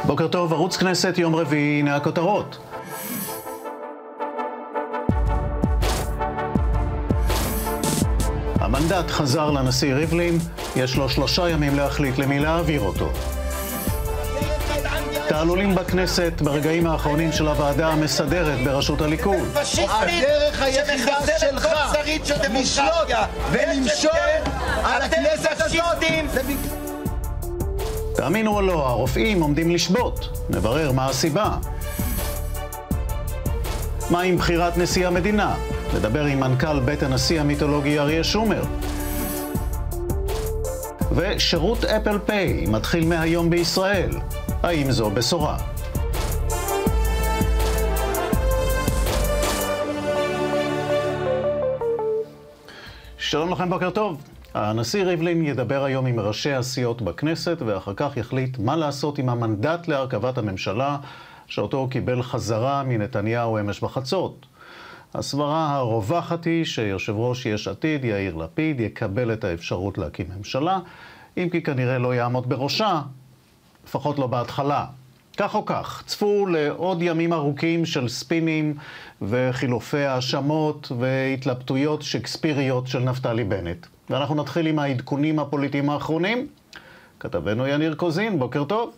בוקר טוב, ערוץ כנסת, יום רביעי, הנה הכותרות. המנדט חזר לנשיא ריבלין, יש לו 3 ימים להחליט למי להעביר אותו. תעלולים בכנסת ברגעים האחרונים של הוועדה המסדרת בראשות הליכוד. הדרך היחידה שלך לשלוט ולמשול על הכנסת הזאת. תאמינו או לא, הרופאים עומדים לשבות. נברר מה הסיבה. מה עם בחירת נשיא המדינה? נדבר עם מנכ"ל בית הנשיא המיתולוגי אריה שומר. ושירות אפל פיי מתחיל מהיום בישראל. האם זו בשורה? שלום לכם, בוקר טוב. הנשיא ריבלין ידבר היום עם ראשי הסיעות בכנסת, ואחר כך יחליט מה לעשות עם המנדט להרכבת הממשלה, שאותו קיבל חזרה מנתניהו אמש בחצות. הסברה הרווחת היא שיושב ראש יש עתיד, יאיר לפיד, יקבל את האפשרות להקים ממשלה, אם כי כנראה לא יעמוד בראשה, לפחות לא בהתחלה. כך או כך, צפו לעוד ימים ארוכים של ספינים וחילופי האשמות והתלבטויות שקספיריות של נפתלי בנט. ואנחנו נתחיל עם העדכונים הפוליטיים האחרונים. כתבנו יניר קוזין, בוקר טוב.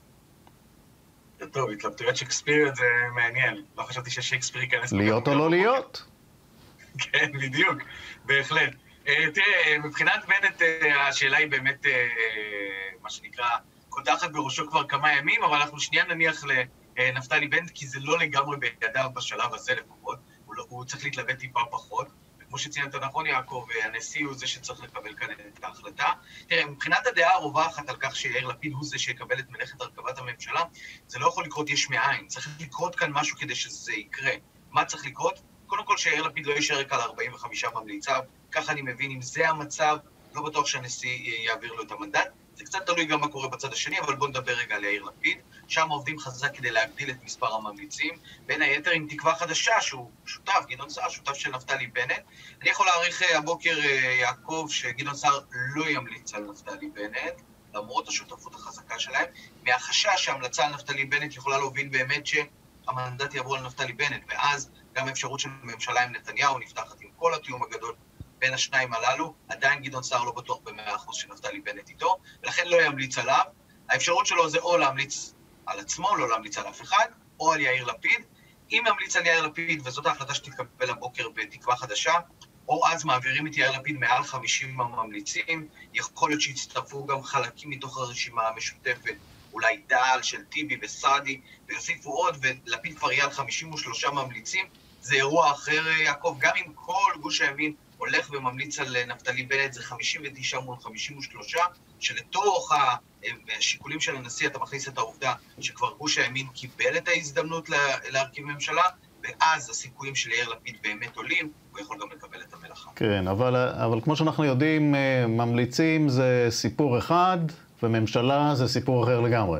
טוב, התלבטויות שקספיריות זה מעניין. לא חשבתי ששייקספיר ייכנס... להיות או לא להיות? כן, בדיוק, בהחלט. תראה, מבחינת בנט השאלה היא באמת, מה שנקרא, קודחת בראשו כבר כמה ימים, אבל אנחנו שנייה נניח לנפתלי בנט, כי זה לא לגמרי בידיו בשלב הזה לפחות. הוא צריך להתלבט טיפה פחות. כמו שציינת נכון, יעקב, הנשיא הוא זה שצריך לקבל כאן את ההחלטה. תראה, מבחינת הדעה הרווחת על כך שיאיר לפיד הוא זה שיקבל את מלאכת הרכבת הממשלה, זה לא יכול לקרות יש מאין. צריך לקרות כאן משהו כדי שזה יקרה. מה צריך לקרות? קודם כל שיאיר לפיד לא יישאר רק על 45 ממליציו. ככה אני מבין, אם זה המצב, לא בטוח שהנשיא יעביר לו את המנדט. זה קצת תלוי גם מה קורה בצד השני, אבל בואו נדבר רגע על יאיר לפיד. שם עובדים חזק כדי להגדיל את מספר הממליצים, בין היתר עם תקווה חדשה, שהוא שותף, גדעון סער, שותף של נפתלי בנט. אני יכול להעריך הבוקר, יעקב, שגדעון סער לא ימליץ על נפתלי בנט, למרות השותפות החזקה שלהם, מהחשש שההמלצה על נפתלי בנט יכולה להוביל באמת שהמנדט יעבור על נפתלי בנט, ואז גם האפשרות של ממשלה עם נתניהו נפתחת עם כל התיאום הגדול בין השניים הללו. עדיין גדעון סער לא בטוח ב100% שנפתלי בנט איתו, ולכן לא ימליץ עליו. האפשרות שלו זה או להמליץ על עצמו, לא להמליץ על אף אחד, או על יאיר לפיד. אם ימליץ על יאיר לפיד, וזאת ההחלטה שתתקבל הבוקר בתקווה חדשה, או אז מעבירים את יאיר לפיד מעל 50 הממליצים, יכול להיות שיצטרפו גם חלקים מתוך הרשימה המשותפת, אולי דל של טיבי וסעדי, ויוסיפו עוד, ולפיד כבר יהיה על 53 ממליצים. זה אירוע אחר, יעקב, גם אם כל גוש הימין הולך וממליץ על נפתלי בנט, זה 59 מול 53, שלתוך השיקולים של הנשיא אתה מכניס את העובדה שכבר גוש הימין קיבל את ההזדמנות להרכיב ממשלה, ואז הסיכויים של יאיר לפיד באמת עולים, הוא יכול גם לקבל את המלאכה. כן, אבל כמו שאנחנו יודעים, ממליצים זה סיפור אחד, וממשלה זה סיפור אחר לגמרי.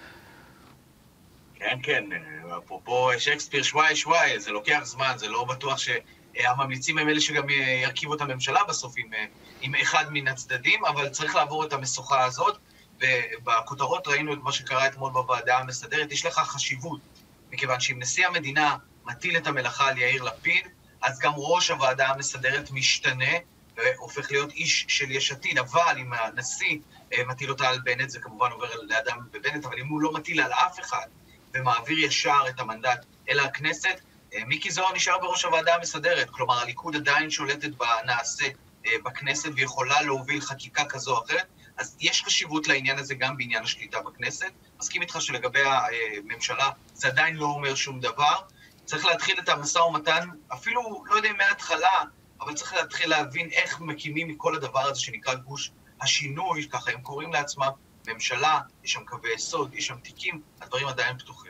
כן, כן, אפרופו שייקספיר שוואי, זה לוקח זמן, זה לא בטוח שהממליצים הם אלה שגם ירכיבו את הממשלה בסוף עם אחד מן הצדדים, אבל צריך לעבור את המשוכה הזאת, ובכותרות ראינו את מה שקרה אתמול בוועדה המסדרת. יש לך חשיבות, מכיוון שאם נשיא המדינה מטיל את המלאכה על יאיר לפיד, אז גם ראש הוועדה המסדרת משתנה, והופך להיות איש של יש עתיד, אבל אם הנשיא מטיל אותה על בנט, זה כמובן עובר לאדם בבנט, אבל אם הוא לא מטיל על אף אחד, ומעביר ישר את המנדט אל הכנסת, מיקי זוהר נשאר בראש הוועדה המסדרת, כלומר הליכוד עדיין שולטת בנעשה בכנסת, ויכולה להוביל חקיקה כזו או אחרת, אז יש חשיבות לעניין הזה גם בעניין השליטה בכנסת. מסכים איתך שלגבי הממשלה זה עדיין לא אומר שום דבר, צריך להתחיל את המשא ומתן, אפילו לא יודע מההתחלה, אבל צריך להתחיל להבין איך מקימים מכל הדבר הזה שנקרא גוש השינוי, ככה הם קוראים לעצמם, ממשלה, יש שם קווי יסוד, יש שם תיקים, הדברים עדיין פתוחים.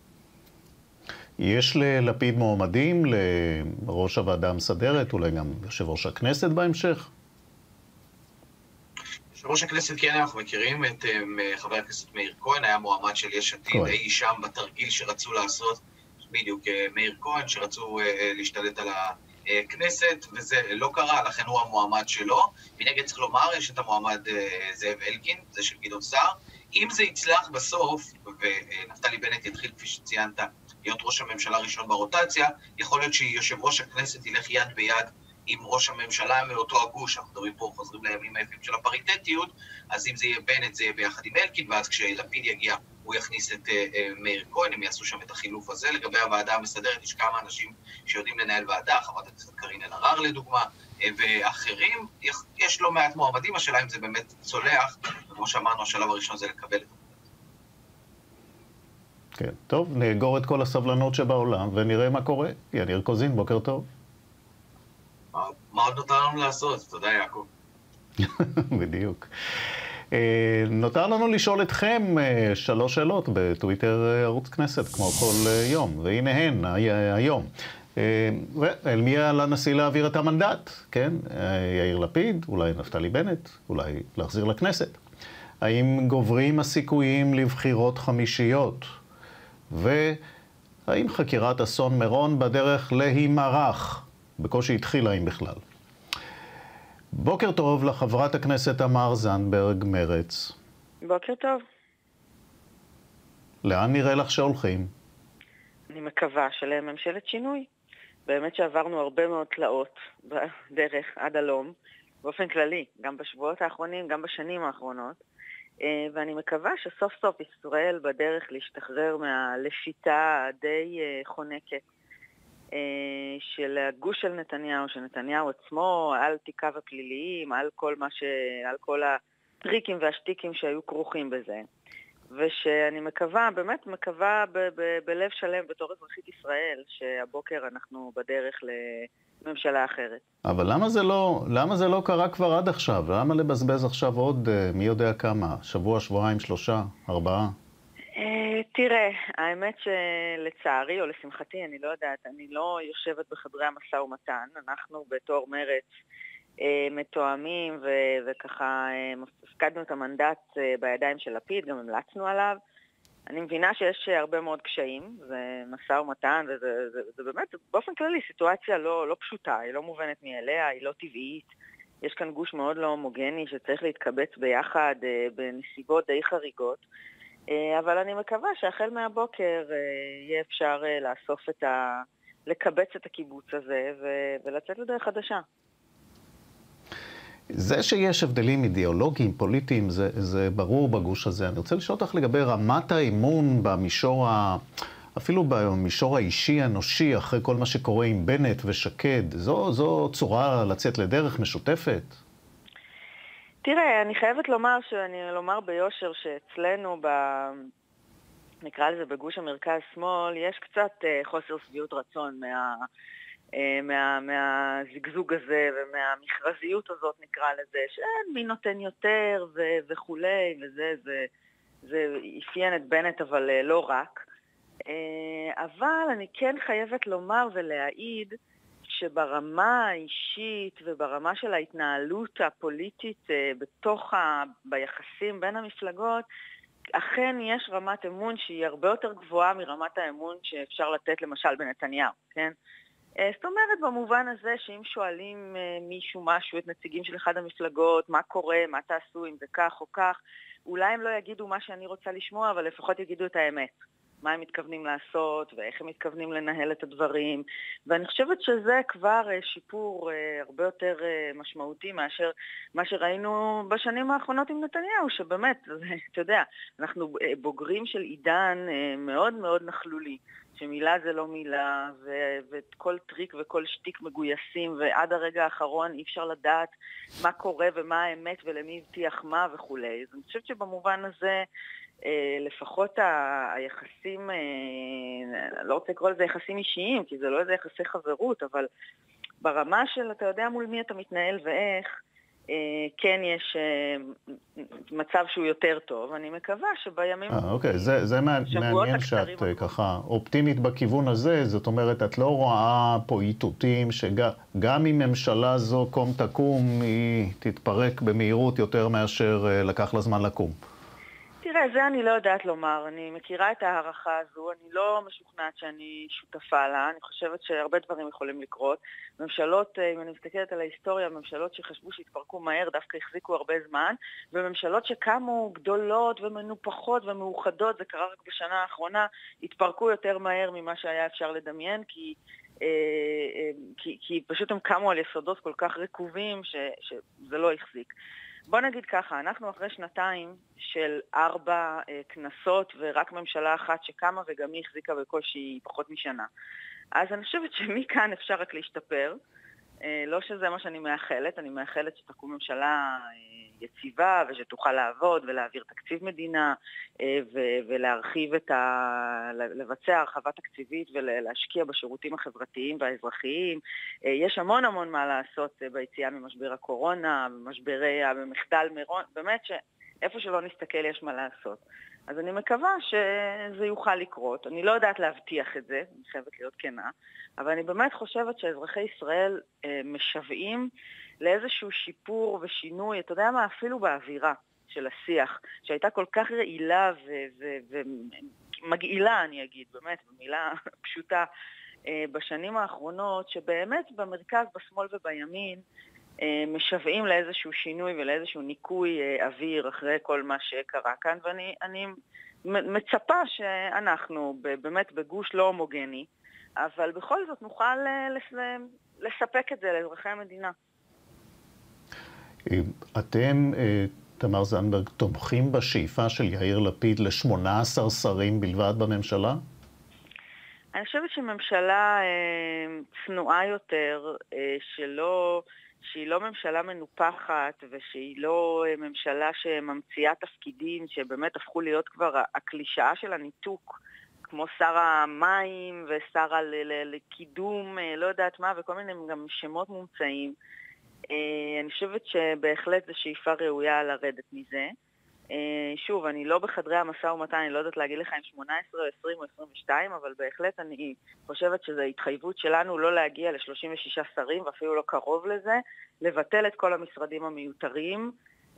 יש ללפיד מועמדים לראש הוועדה המסדרת, אולי גם יושב ראש הכנסת בהמשך? יושב ראש הכנסת, כן, אנחנו מכירים את חבר הכנסת מאיר כהן, היה מועמד של יש עתיד, אי שם בתרגיל שרצו לעשות, בדיוק מאיר כהן, שרצו להשתלט על הכנסת, וזה לא קרה, לכן הוא המועמד שלו. מנגד צריך לומר, יש את המועמד זאב אלקין, זה של גדעון סער. אם זה יצלח בסוף, ונפתלי בנט יתחיל, כפי שציינת, להיות ראש הממשלה ראשון ברוטציה, יכול להיות שיושב ראש הכנסת ילך יד ביד עם ראש הממשלה מאותו הגוש. אנחנו מדברים פה, חוזרים לימים היפים של הפריטטיות, אז אם זה יהיה בנט, זה יהיה ביחד עם אלקין, ואז כשלפיד יגיע, הוא יכניס את מאיר כהן, הם יעשו שם את החילוף הזה. לגבי הוועדה המסדרת, יש כמה אנשים שיודעים לנהל ועדה, חברת הכנסת קארין אלהרר לדוגמה, ואחרים, יש לא מעט מועמדים, השאלה אם זה באמת צולח, וכמו שאמרנו, השלב הראשון זה לקבל את זה. כן, טוב, נאגור את כל הסבלנות שבעולם ונראה מה קורה. יניר קוזין, בוקר טוב. מה עוד נותר לנו לעשות? תודה, יעקב. בדיוק. נותר לנו לשאול אתכם 3 שאלות בטוויטר ערוץ כנסת, כמו כל יום, והנה הן, היום. אל מי על הנשיא להעביר את המנדט? כן, יאיר לפיד, אולי נפתלי בנט, אולי להחזיר לכנסת. האם גוברים הסיכויים לבחירות חמישיות? והאם חקירת אסון מירון בדרך להימרח? בקושי התחילה אם בכלל. בוקר טוב לחברת הכנסת תמר זנדברג, מרץ. בוקר טוב. לאן נראה לך שהולכים? אני מקווה שלממשלת שינוי. באמת שעברנו הרבה מאוד תלאות בדרך עד הלום, באופן כללי, גם בשבועות האחרונים, גם בשנים האחרונות. ואני מקווה שסוף סוף ישראל בדרך להשתחרר מהלפיתה די חונקת של הגוש של נתניהו, שנתניהו עצמו, על תיקיו הפליליים, על כל הטריקים והשטיקים שהיו כרוכים בזה. ושאני מקווה, באמת מקווה בלב שלם בתור אזרחית ישראל, שהבוקר אנחנו בדרך לממשלה אחרת. אבל למה זה לא קרה כבר עד עכשיו? למה לבזבז עכשיו עוד מי יודע כמה? שבוע, שבועיים, 3, 4? תראה, האמת שלצערי או לשמחתי, אני לא יודעת, אני לא יושבת בחדרי המשא ומתן. אנחנו בתור מרץ מתואמים וככה הפקדנו את המנדט בידיים של לפיד, גם המלצנו עליו. אני מבינה שיש הרבה מאוד קשיים, זה משא ומתן, וזה באמת באופן כללי סיטואציה לא פשוטה, היא לא מובנת מאליה, היא לא טבעית. יש כאן גוש מאוד לא הומוגני שצריך להתקבץ ביחד בנסיבות די חריגות. אבל אני מקווה שהחל מהבוקר יהיה אפשר לקבץ את הקיבוץ הזה ולצאת לדרך חדשה. זה שיש הבדלים אידיאולוגיים, פוליטיים, זה ברור בגוש הזה. אני רוצה לשאול אותך לגבי רמת האמון אפילו במישור האישי, אנושי, אחרי כל מה שקורה עם בנט ושקד. זו צורה לצאת לדרך משותפת? תראה, אני חייבת לומר ביושר שאצלנו, נקרא לזה בגוש המרכז-שמאל, יש קצת חוסר שביעות רצון מהזגזוג הזה ומהמכרזיות הזאת, נקרא לזה, שאין מי נותן יותר וכולי, זה אפיין את בנט, אבל לא רק. אבל אני כן חייבת לומר ולהעיד שברמה האישית וברמה של ההתנהלות הפוליטית ביחסים בין המפלגות, אכן יש רמת אמון שהיא הרבה יותר גבוהה מרמת האמון שאפשר לתת למשל בנתניהו, כן? זאת אומרת, במובן הזה שאם שואלים מישהו משהו, את נציגים של אחד המפלגות, מה קורה, מה תעשו, אם זה כך או כך, אולי הם לא יגידו מה שאני רוצה לשמוע, אבל לפחות יגידו את האמת. מה הם מתכוונים לעשות ואיך הם מתכוונים לנהל את הדברים. ואני חושבת שזה כבר שיפור הרבה יותר משמעותי מאשר מה שראינו בשנים האחרונות עם נתניהו, שבאמת, אתה יודע, אנחנו בוגרים של עידן מאוד מאוד נכלולי, שמילה זה לא מילה, וכל טריק וכל שטיק מגויסים, ועד הרגע האחרון אי אפשר לדעת מה קורה ומה האמת ולמי הבטיח מה וכו'. אז אני חושבת שבמובן הזה, לפחות היחסים, לא רוצה לקרוא לזה יחסים אישיים, כי זה לא איזה יחסי חברות, אבל ברמה של אתה יודע מול מי אתה מתנהל ואיך, כן יש מצב שהוא יותר טוב. אני מקווה שבימים... אוקיי, זה מעניין שאת ככה אופטימית בכיוון הזה, זאת אומרת, את לא רואה פה איתותים שגם אם ממשלה זו קום תקום, היא תתפרק במהירות יותר מאשר לקח לה זמן לקום. תראה, זה אני לא יודעת לומר. אני מכירה את הערכה הזו, אני לא משוכנעת שאני שותפה לה. אני חושבת שהרבה דברים יכולים לקרות. ממשלות, אם אני מסתכלת על ההיסטוריה, ממשלות שחשבו שהתפרקו מהר דווקא החזיקו הרבה זמן, וממשלות שקמו גדולות ומנופחות ומאוחדות, זה קרה רק בשנה האחרונה, התפרקו יותר מהר ממה שהיה אפשר לדמיין, כי פשוט הם קמו על יסודות כל כך רקובים שזה לא החזיק. בוא נגיד ככה, אנחנו אחרי שנתיים של 4 כנסות ורק ממשלה אחת שקמה וגם היא החזיקה בקושי פחות משנה. אז אני חושבת שמכאן אפשר רק להשתפר. לא שזה מה שאני מאחלת, אני מאחלת שתקום ממשלה יציבה ושתוכל לעבוד ולהעביר תקציב מדינה ולהרחיב לבצע הרחבה תקציבית ולהשקיע בשירותים החברתיים והאזרחיים. יש המון המון מה לעשות ביציאה ממשבר הקורונה, במחדל מירון, באמת שאיפה שלא נסתכל יש מה לעשות. אז אני מקווה שזה יוכל לקרות. אני לא יודעת להבטיח את זה, אני חייבת להיות כנה, אבל אני באמת חושבת שאזרחי ישראל משוועים לאיזשהו שיפור ושינוי, אתה יודע מה, אפילו באווירה של השיח, שהייתה כל כך רעילה ומגעילה, אני אגיד, באמת, במילה פשוטה, בשנים האחרונות, שבאמת במרכז, בשמאל ובימין, משוועים לאיזשהו שינוי ולאיזשהו ניקוי אוויר אחרי כל מה שקרה כאן, ואני מצפה שאנחנו באמת בגוש לא הומוגני, אבל בכל זאת נוכל לספק את זה לאזרחי המדינה. אתם, תמר זנדברג, תומכים בשאיפה של יאיר לפיד ל-18 שרים בלבד בממשלה? אני חושבת שממשלה צנועה יותר, שהיא לא ממשלה מנופחת ושהיא לא ממשלה שממציאה תפקידים שבאמת הפכו להיות כבר הקלישאה של הניתוק, כמו שר המים ושר לקידום, לא יודעת מה, וכל מיני גם שמות מומצאים. אני חושבת שבהחלט זו שאיפה ראויה לרדת מזה. שוב, אני לא בחדרי המשא ומתן, אני לא יודעת להגיד לך אם 18 או 20 או 22, אבל בהחלט אני חושבת שזו התחייבות שלנו לא להגיע ל-36 שרים, ואפילו לא קרוב לזה, לבטל את כל המשרדים המיותרים,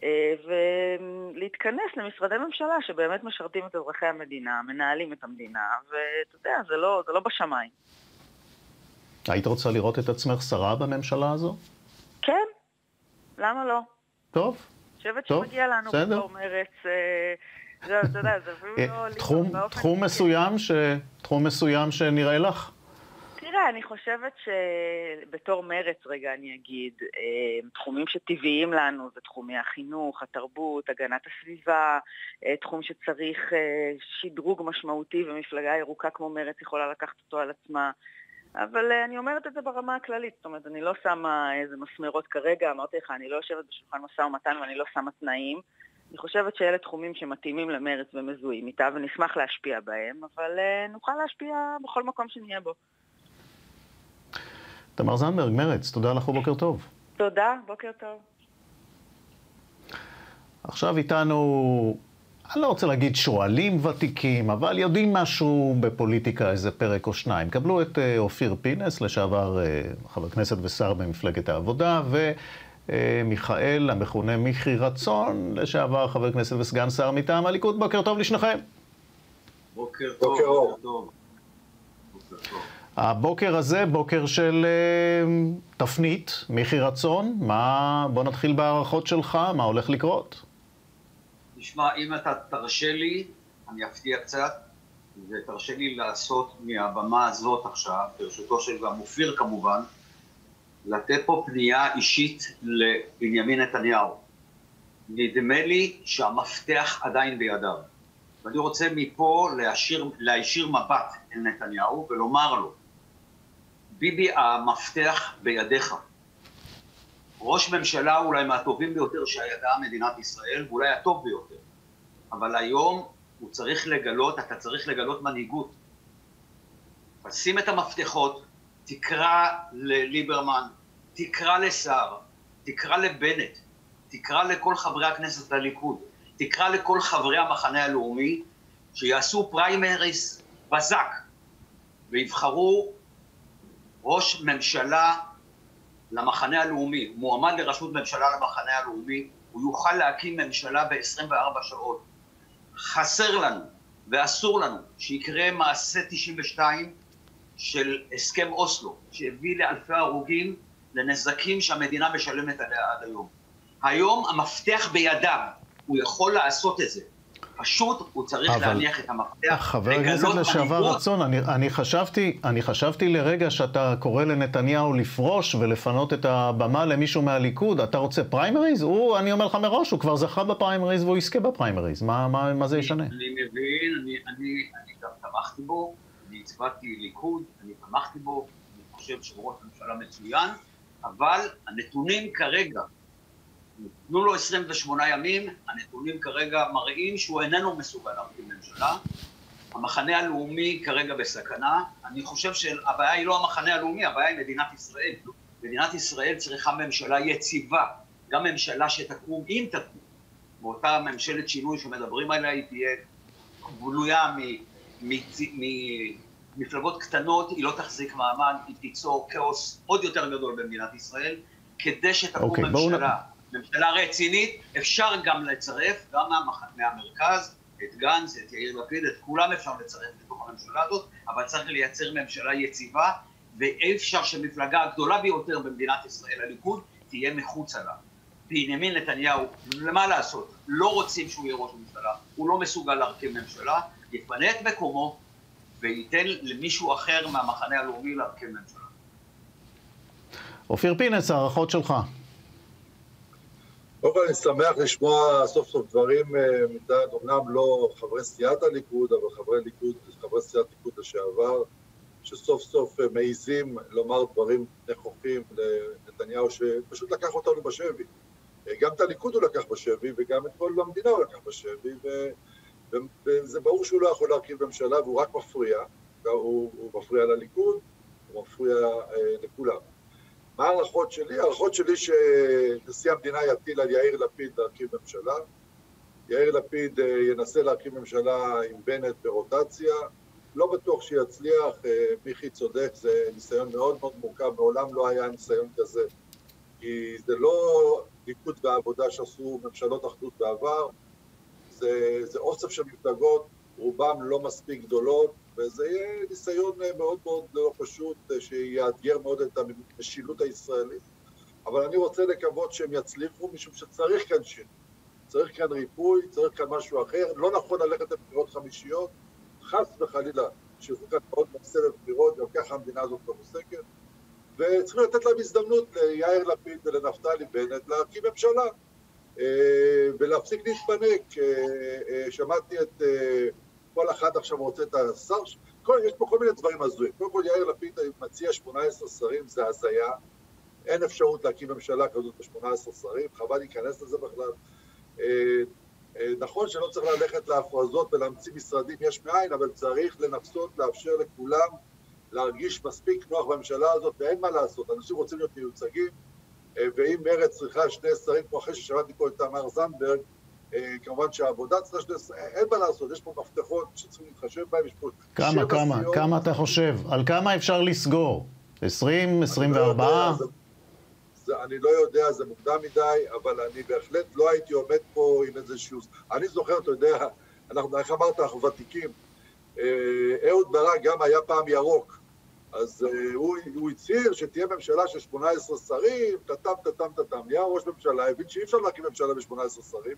ולהתכנס למשרדי ממשלה שבאמת משרתים את אזרחי המדינה, מנהלים את המדינה, ואתה יודע, זה לא בשמיים. היית רוצה לראות את עצמך שרה בממשלה הזו? כן, למה לא? טוב. חושבת שמגיע לנו בתור מרץ, אתה יודע, זה אפילו לא... תחום מסוים שנראה לך? תראה, אני חושבת שבתור מרץ, רגע אני אגיד, תחומים שטבעיים לנו, זה תחומי החינוך, התרבות, הגנת הסביבה, תחום שצריך שדרוג משמעותי, ומפלגה ירוקה כמו מרץ יכולה לקחת אותו על עצמה. אבל אני אומרת את זה ברמה הכללית, זאת אומרת, אני לא שמה איזה מסמרות כרגע, אמרתי לך, אני לא יושבת בשולחן משא ומתן ואני לא שמה תנאים. אני חושבת שאלה תחומים שמתאימים למרץ ומזוהים איתה, ונשמח להשפיע בהם, אבל נוכל להשפיע בכל מקום שנהיה בו. תמר זנדברג, מרץ, תודה לך ובוקר טוב. תודה, בוקר טוב. עכשיו איתנו... אני לא רוצה להגיד שואלים ותיקים, אבל יודעים משהו בפוליטיקה, איזה פרק או שניים. קבלו את אופיר פינס, לשעבר חבר כנסת ושר במפלגת העבודה, ומיכאל, המכונה מיכי רצון, לשעבר חבר כנסת וסגן שר מטעם הליכוד. בוקר טוב לשניכם. בוקר טוב. הבוקר הזה, בוקר של תפנית, מיכי רצון. בוא נתחיל בהערכות שלך, מה הולך לקרות? תשמע, אם אתה תרשה לי, אני אפתיע קצת, ותרשה לי לעשות מהבמה הזאת עכשיו, ברשותו של גם אופיר כמובן, לתת פה פנייה אישית לבנימין נתניהו. נדמה לי שהמפתח עדיין בידיו. ואני רוצה מפה להישיר מבט אל נתניהו ולומר לו, ביבי, המפתח בידיך. ראש ממשלה אולי מהטובים ביותר שידעה מדינת ישראל, ואולי הטוב ביותר. אבל היום הוא צריך לגלות, אתה צריך לגלות מנהיגות. תשים את המפתחות, תקרא לליברמן, תקרא לשר, תקרא לבנט, תקרא לכל חברי הכנסת לליכוד, תקרא לכל חברי המחנה הלאומי, שיעשו פריימריס בזק, ויבחרו ראש ממשלה למחנה הלאומי, מועמד לראשות ממשלה למחנה הלאומי, הוא יוכל להקים ממשלה ב-24 שעות. חסר לנו ואסור לנו שיקרה מעשה 92 של הסכם אוסלו, שהביא לאלפי הרוגים, לנזקים שהמדינה משלמת עליה עד היום. היום המפתח בידיו, הוא יכול לעשות את זה. פשוט הוא צריך להניח את המפתח. חבר הכנסת לשעבר רצון, אני חשבתי לרגע שאתה קורא לנתניהו לפרוש ולפנות את הבמה למישהו מהליכוד. אתה רוצה פריימריז? אני אומר לך מראש, הוא כבר זכה בפריימריז והוא יזכה בפריימריז. מה זה ישנה? אני מבין, אני גם תמכתי בו, אני הצבעתי ליכוד, אני תמכתי בו, אני חושב שראש הממשלה מצוין, אבל הנתונים כרגע, נתנו לו 28 ימים, הנתונים כרגע מראים שהוא איננו מסוגל להרכיב ממשלה. המחנה הלאומי כרגע בסכנה. אני חושב שהבעיה היא לא המחנה הלאומי, הבעיה היא מדינת ישראל. מדינת ישראל צריכה ממשלה יציבה, גם ממשלה שתקום, אם תקום. באותה ממשלת שינוי שמדברים עליה, היא תהיה גלויה ממפלגות קטנות, היא לא תחזיק מעמד, היא תיצור כאוס עוד יותר גדול במדינת ישראל, כדי שתקום ממשלה רצינית. אפשר גם לצרף, גם מהמרכז, את גנץ, את יאיר לפיד, את כולם אפשר לצרף לתוך הממשלה הזאת, אבל צריך לייצר ממשלה יציבה, ואי אפשר שמפלגה הגדולה ביותר במדינת ישראל, הליכוד, תהיה מחוץ עליו. בנימין נתניהו, למה לעשות? לא רוצים שהוא יהיה ראש ממשלה, הוא לא מסוגל להרכיב ממשלה, יפנה את מקומו, וייתן למישהו אחר מהמחנה הלאומי להרכיב ממשלה. אופיר פינס, הערכות שלך. קודם כל אני שמח לשמוע סוף סוף דברים מצד, אומנם לא חברי סיעת הליכוד, אבל חברי סיעת ליכוד לשעבר, שסוף סוף מעיזים לומר דברים נכוחים לנתניהו, שפשוט לקח אותנו בשבי. גם את הליכוד הוא לקח בשבי, וגם את כל המדינה הוא לקח בשבי, וזה ברור שהוא לא יכול להרכיב ממשלה, והוא רק מפריע. הוא מפריע לליכוד, הוא מפריע לכולם. מה הערכות שלי? הערכות שלי שנשיא המדינה יטיל על יאיר לפיד להרכיב ממשלה. יאיר לפיד ינסה להרכיב ממשלה עם בנט ברוטציה. לא בטוח שיצליח, מיכי צודק, זה ניסיון מאוד מאוד מורכב, מעולם לא היה ניסיון כזה. כי זה לא ליכוד והעבודה שעשו ממשלות אחדות בעבר, זה אוסף של מפלגות, רובם לא מספיק גדולות, וזה יהיה ניסיון מאוד מאוד לא פשוט, שיאתגר מאוד את המשילות הישראלית. אבל אני רוצה לקוות שהם יצליחו, משום שצריך כאן שינוי. צריך כאן ריפוי, צריך כאן משהו אחר. לא נכון ללכת לבחירות חמישיות, חס וחלילה, שילכו כאן עוד סבב בחירות, גם ככה המדינה הזאת מרוסקת. וצריכים לתת להם הזדמנות ליאיר לפיד ולנפתלי בנט להרכיב ממשלה, ולהפסיק להתפנק. שמעתי את כל אחד עכשיו רוצה את השר, יש פה כל מיני דברים הזויים. קודם כל יאיר לפיד מציע 18 שרים, זה הזיה, אין אפשרות להקים ממשלה כזאת ב-18 שרים, חבל להיכנס לזה בכלל. נכון שלא צריך ללכת להפרזות ולהמציא משרדים יש מאין, אבל צריך לנסות לאפשר לכולם להרגיש מספיק נוח בממשלה הזאת, ואין מה לעשות, אנשים רוצים להיות מיוצגים, ואם מרצ צריכה שני שרים, כמו אחרי ששמעתי פה את תמר זנדברג, כמובן שהעבודה צריכה שני שרים, אין מה לעשות, יש פה מפתחות שצריכים להתחשב בהם, יש פה כמה אתה חושב? על כמה אפשר לסגור? 20, 24? אני לא יודע, זה מוקדם מדי, אבל אני בהחלט לא הייתי עומד פה עם איזשהו... אני זוכר, אתה יודע, איך אמרת, אנחנו ותיקים, אהוד ברק גם היה פעם ירוק, אז הוא הצהיר שתהיה ממשלה של 18 שרים, תתם, נהיה ראש ממשלה, הבין שאי אפשר להקים ממשלה ב-18 שרים,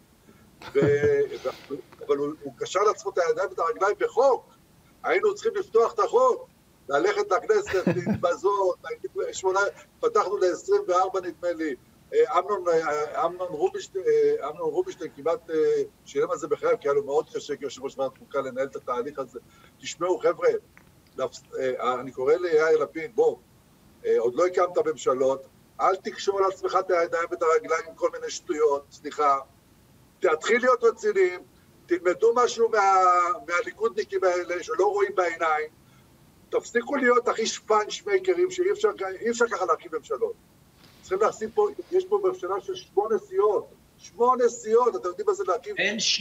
אבל הוא קשר לעצמו את הידיים ואת הרגליים בחוק, היינו צריכים לפתוח את החוק, ללכת לכנסת, להתבזות, פתחנו ל-24 נדמה לי, אמנון רובינשטיין כמעט שילם על זה בחייו, כי היה לו מאוד קשה כיושב ראש ועדת חוקה לנהל את התהליך הזה. תשמעו חבר'ה, אני קורא ליאיר לפיד, בוא, עוד לא הקמת ממשלות, אל תקשור על עצמך את הידיים ואת הרגליים עם כל מיני שטויות, סליחה, תתחיל להיות רציניים, תלמדו משהו מהליכודניקים האלה שלא רואים בעיניים, תפסיקו להיות הכי שפנצ'מייקרים שאי אפשר ככה להקים ממשלות. צריכים להשים פה, יש פה ממשלה של 8 סיעות. 8 סיעות, אתם יודעים מה זה להקים?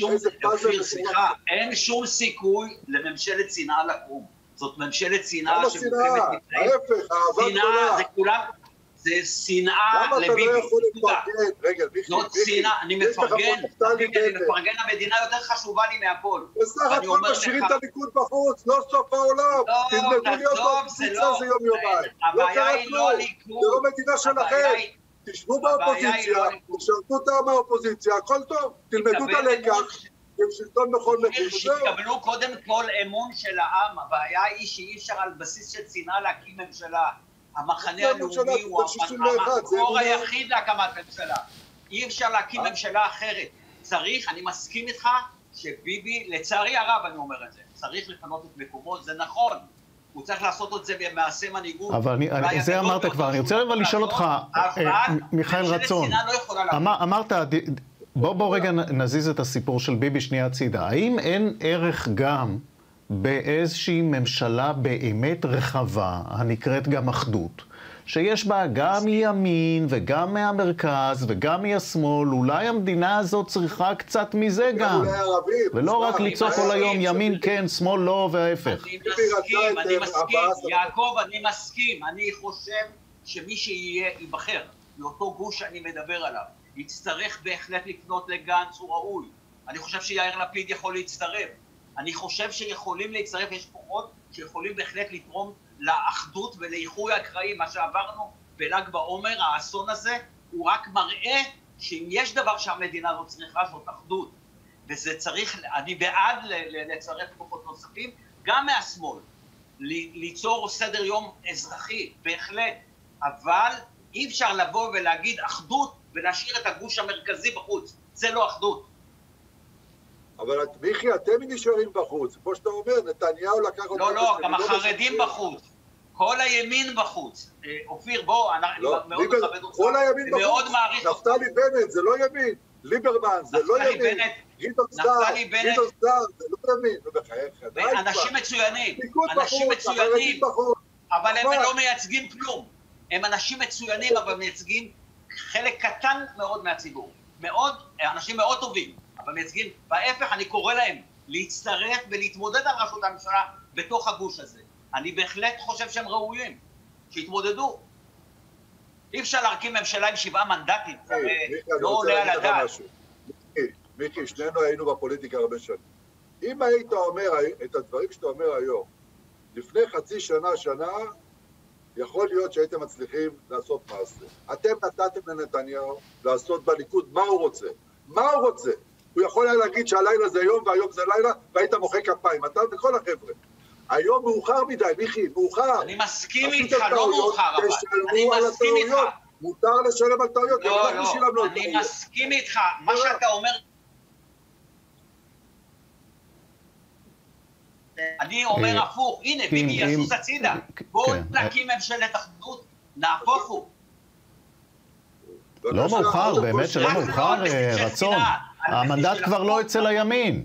אין שום סיכוי לממשלת שנאה לקום. זאת ממשלת שנאה שמוקמת נפלאים. ההפך, האהבה גדולה. זה שנאה לביבי. למה אתה לא יכול לפרגן? רגע, זאת שנאה, אני מפרגן, המדינה יותר חשובה לי מהכל. בסך הכל משאירים את הליכוד בחוץ, לא סוף העולם. תלמדו להיות באופוזיציה זה יום-יומיים. הבעיה היא לא הליכוד. זה לא מדינה שלכם. תשבו באופוזיציה, תשרתו אותה מהאופוזיציה, הכל טוב. תלמדו את הלקח, עם שלטון בכל מחיר. שיקבלו קודם כל אמון של העם. הבעיה היא שאי אפשר על בסיס של שנאה להקים ממשלה. המחנה הלאומי הוא המקור היחיד להקמת ממשלה. אי אפשר להקים ממשלה אחרת. צריך, אני מסכים איתך, שביבי, לצערי הרב אני אומר את זה, צריך לפנות את מקומו, זה נכון. הוא צריך לעשות את זה במעשה מנהיגות. אבל זה אמרת כבר, אני רוצה לשאול אותך, מיכאל רצון, אמרת, בוא רגע נזיז את הסיפור של ביבי שנייה הצידה. האם אין ערך גם באיזושהי ממשלה באמת רחבה, הנקראת גם אחדות, שיש בה גם ימין וגם מהמרכז וגם מהשמאל, אולי המדינה הזאת צריכה קצת מזה גם, ולא רק לצעוק כל היום ימין כן, שמאל לא וההפך. אני מסכים, יעקב, אני מסכים, אני חושב שמי ייבחר לאותו גוש שאני מדבר עליו, יצטרך בהחלט לפנות לגנץ, הוא ראוי. אני חושב שיאיר לפיד יכול להצטרף. אני חושב שיכולים להצטרף, יש כוחות שיכולים בהחלט לתרום לאחדות ולאיחוי הקרעים. מה שעברנו בל"ג בעומר, האסון הזה, הוא רק מראה שאם יש דבר שהמדינה לא צריכה, זאת אחדות. וזה צריך, אני בעד לצרף כוחות נוספים, גם מהשמאל, ליצור סדר יום אזרחי, בהחלט. אבל אי אפשר לבוא ולהגיד אחדות ולהשאיר את הגוש המרכזי בחוץ. זה לא אחדות. אבל מיכי, אתם נשארים בחוץ. כמו שאתה אומר, נתניהו לקח אותם... לא, גם החרדים בחוץ. כל הימין בחוץ. אופיר, בוא, אני מאוד מכבד אותך. כל הימין בחוץ. נפתלי בנט, זה לא ימין. ליברמן, זה לא ימין. גדעון סער, זה לא ימין. אנשים מצוינים. אנשים מצוינים. אבל הם לא מייצגים כלום. הם אנשים מצוינים, אבל מייצגים חלק קטן מאוד מהציבור. מאוד, אנשים מאוד טובים. אבל מייצגים, בהפך אני קורא להם להצטרף ולהתמודד על ראשות הממשלה בתוך הגוש הזה. אני בהחלט חושב שהם ראויים, שיתמודדו. אי אפשר להרכיב ממשלה עם 7 מנדטים, זה לא עולה על הדעת. מיקי, שנינו היינו בפוליטיקה הרבה שנים. אם היית אומר את הדברים שאתה אומר היום, לפני חצי שנה, יכול להיות שהייתם מצליחים לעשות מעשה. אתם נתתם לנתניהו לעשות בליכוד מה הוא רוצה. מה הוא רוצה? הוא יכול היה להגיד שהלילה זה יום והיום זה לילה, והיית מוחא כפיים, אתה וכל החבר'ה. היום מאוחר מדי, מיכי, מאוחר. אני מסכים איתך, לא מאוחר, אבל. אני מסכים איתך. מותר לשלם על טעויות. לא, אני מסכים איתך. מה שאתה אומר... אני אומר הפוך, הנה, ביבי יסוס הצידה. בואו נקים ממשלת אחדות, נהפוך הוא. לא מאוחר, באמת שלא מאוחר, רצון. המנדט כבר לא אצל הימין.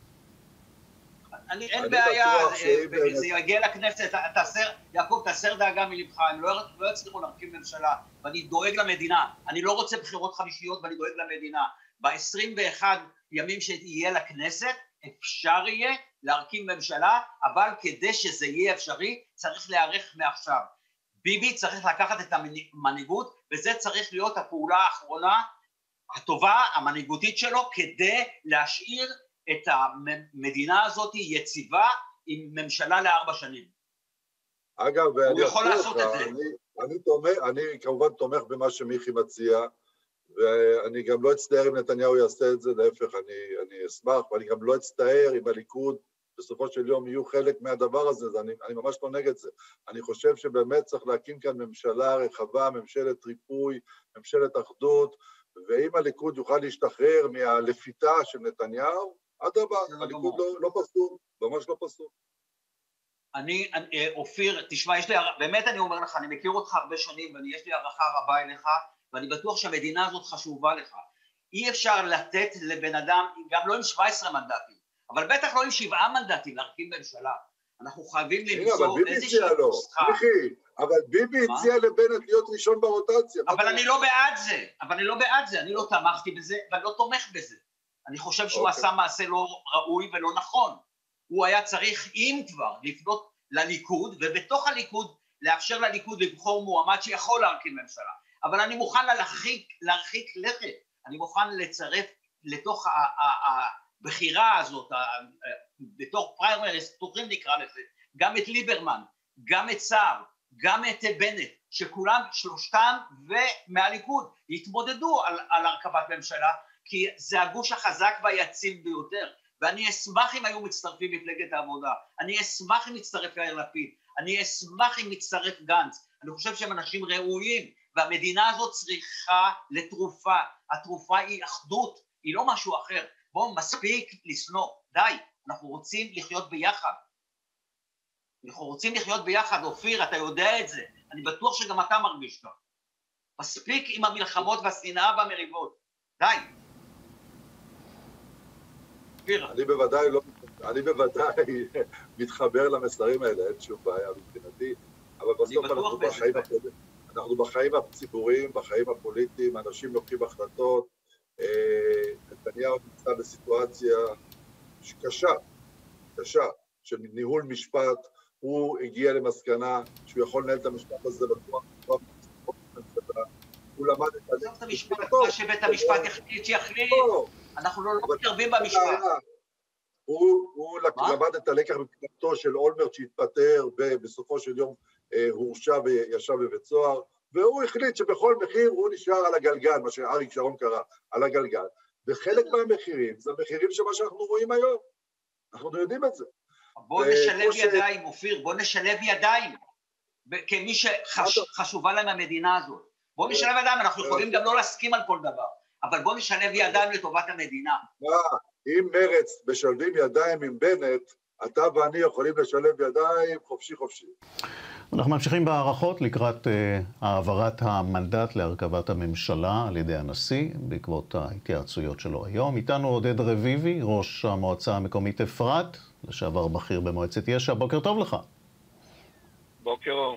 אין בעיה, זה יגיע לכנסת, יעקב, תסר דאגה מלבך, הם לא יצליחו להרכיב ממשלה, ואני דואג למדינה, אני לא רוצה בחירות חמישיות ואני דואג למדינה. ב-21 ימים שיהיה לכנסת, אפשר יהיה להרכיב ממשלה, אבל כדי שזה יהיה אפשרי, צריך להיערך מעכשיו. ביבי צריך לקחת את המנהיגות, וזה צריך להיות הפעולה האחרונה, הטובה, המנהיגותית שלו, כדי להשאיר את המדינה הזאת יציבה עם ממשלה ל4 שנים. אגב, הוא יכול לעשות את זה. אני כמובן תומך במה שמיכי מציע, ואני גם לא אצטער אם נתניהו יעשה את זה, להפך, אני אשמח, ואני גם לא אצטער אם הליכוד בסופו של יום יהיו חלק מהדבר הזה, אני ממש לא נגד זה. אני חושב שבאמת צריך להקים כאן ממשלה רחבה, ממשלת ריפוי, ממשלת אחדות, ואם הליכוד יוכל להשתחרר מהלפיתה של נתניהו, אדרבה, הליכוד לא פסול, ממש לא פסול. אופיר, תשמע, באמת אני אומר לך, אני מכיר אותך הרבה שנים, ויש לי הערכה רבה אליך, ואני בטוח שהמדינה הזאת חשובה לך. אי אפשר לתת לבן אדם, גם לא עם 17 מנדטים, אבל בטח לא עם 7 מנדטים להרכיב ממשלה. אנחנו חייבים למצוא איזושהי נוסחה. אבל ביבי הציע לבנט להיות ראשון ברוטציה. אבל אני לא בעד זה, אני לא תמכתי בזה, ואני לא תומך בזה. אני חושב שהוא עשה מעשה לא ראוי ולא נכון. הוא היה צריך, אם כבר, לפנות לליכוד, ובתוך הליכוד לאפשר לליכוד לבחור מועמד שיכול להרכיב ממשלה, אבל אני מוכן להרחיק לכת, אני מוכן לצרף לתוך הבחירה הזאת, בתוך פריימריז פתוחים נקרא לזה, גם את ליברמן, גם את סער, גם את בנט, שכולם שלושתם ומהליכוד יתמודדו על הרכבת ממשלה, כי זה הגוש החזק והיציב ביותר, ואני אשמח אם היו מצטרפים מפלגת העבודה, אני אשמח אם מצטרף יאיר לפיד, אני אשמח אם מצטרף גנץ, אני חושב שהם אנשים ראויים, והמדינה הזאת צריכה לתרופה, התרופה היא אחדות, היא לא משהו אחר, בואו מספיק לשנוא, די, אנחנו רוצים לחיות ביחד, אנחנו רוצים לחיות ביחד, אופיר, אתה יודע את זה, אני בטוח שגם אתה מרגיש כך, מספיק עם המלחמות והשנאה והמריבות, די. אני בוודאי מתחבר למסרים האלה, אין שום בעיה מבחינתי, אבל בסוף אנחנו בחיים הציבוריים, בחיים הפוליטיים, אנשים לוקחים החלטות, נתניהו נמצא בסיטואציה קשה, של ניהול משפט, הוא הגיע למסקנה שהוא יכול לנהל את המשפט הזה בצורה, הוא למד את המשפט, מה שבית המשפט יחליט, אנחנו לא מתקרבים במשפט. הוא למד את הלקח מבחינתו של אולמרט שהתפטר, בסופו של יום הורשע וישב בבית סוהר, והוא החליט שבכל מחיר הוא נשאר על הגלגל, מה שאריק שרון קרא, על הגלגל. וחלק מהמחירים, זה המחירים שמה שאנחנו רואים היום. אנחנו יודעים את זה. בוא נשלב ידיים, אופיר, בוא נשלב ידיים, כמי שחשובה להם המדינה הזאת. בוא נשלב ידיים, אנחנו יכולים גם לא להסכים על כל דבר, אבל בוא נשלב ידיים לטובת המדינה. אם מרץ משלבים ידיים עם בנט, אתה ואני יכולים לשלב ידיים חופשי. אנחנו ממשיכים בהערכות לקראת העברת המנדט להרכבת הממשלה על ידי הנשיא, בעקבות ההתייעצויות שלו היום. איתנו עודד רביבי, ראש המועצה המקומית אפרת, לשעבר בכיר במועצת יש"ע. בוקר טוב לך. בוקר אור.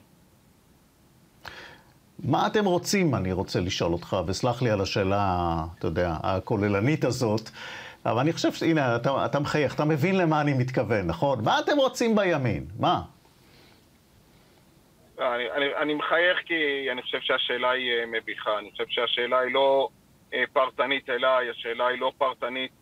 מה אתם רוצים, אני רוצה לשאול אותך, וסלח לי על השאלה, אתה יודע, הכוללנית הזאת, אבל אני חושב שהנה, אתה מחייך, אתה מבין למה אני מתכוון, נכון? מה אתם רוצים בימין? מה? אני מחייך כי אני חושב שהשאלה היא מביכה. אני חושב שהשאלה היא לא פרטנית אליי, השאלה היא לא פרטנית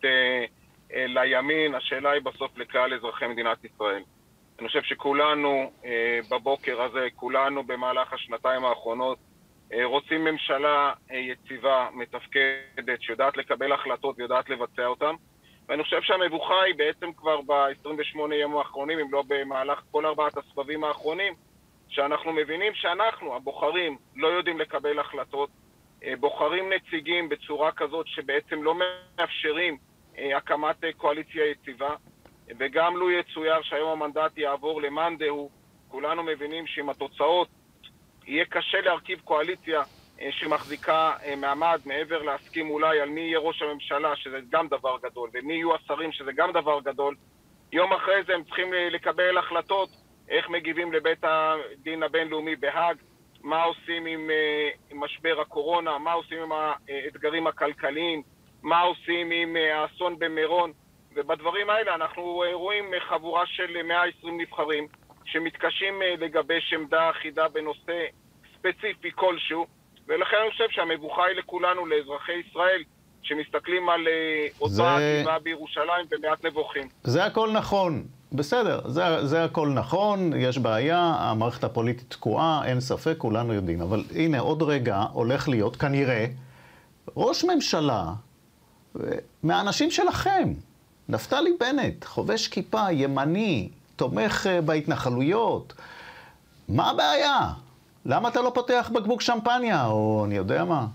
לימין, השאלה היא בסוף לכלל אזרחי מדינת ישראל. אני חושב שכולנו בבוקר הזה, כולנו במהלך השנתיים האחרונות, רוצים ממשלה יציבה, מתפקדת, שיודעת לקבל החלטות ויודעת לבצע אותן. ואני חושב שהמבוכה היא בעצם כבר ב-28 ימים האחרונים, אם לא במהלך כל 4 הסבבים האחרונים, שאנחנו מבינים שאנחנו, הבוחרים, לא יודעים לקבל החלטות, בוחרים נציגים בצורה כזאת שבעצם לא מאפשרים הקמת קואליציה יציבה, וגם לו יצויר שהיום המנדט יעבור למאן דהוא, כולנו מבינים שעם התוצאות יהיה קשה להרכיב קואליציה שמחזיקה מעמד, מעבר להסכים אולי על מי יהיה ראש הממשלה, שזה גם דבר גדול, ומי יהיו השרים, שזה גם דבר גדול. יום אחרי זה הם צריכים לקבל החלטות, איך מגיבים לבית הדין הבינלאומי בהאג, מה עושים עם משבר הקורונה, מה עושים עם האתגרים הכלכליים, מה עושים עם האסון במירון, ובדברים האלה אנחנו רואים חבורה של 120 נבחרים שמתקשים לגבש עמדה אחידה בנושא ספציפי כלשהו, ולכן אני חושב שהמבוכה היא לכולנו, לאזרחי ישראל, שמסתכלים על אותה עתיבה בירושלים ומעט נבוכים. זה הכל נכון, בסדר, זה הכל נכון, יש בעיה, המערכת הפוליטית תקועה, אין ספק, כולנו יודעים, אבל הנה עוד רגע הולך להיות כנראה ראש ממשלה מהאנשים שלכם, נפתלי בנט, חובש כיפה, ימני, תומך בהתנחלויות. מה הבעיה? למה אתה לא פותח בקבוק שמפניה, או אני יודע מה?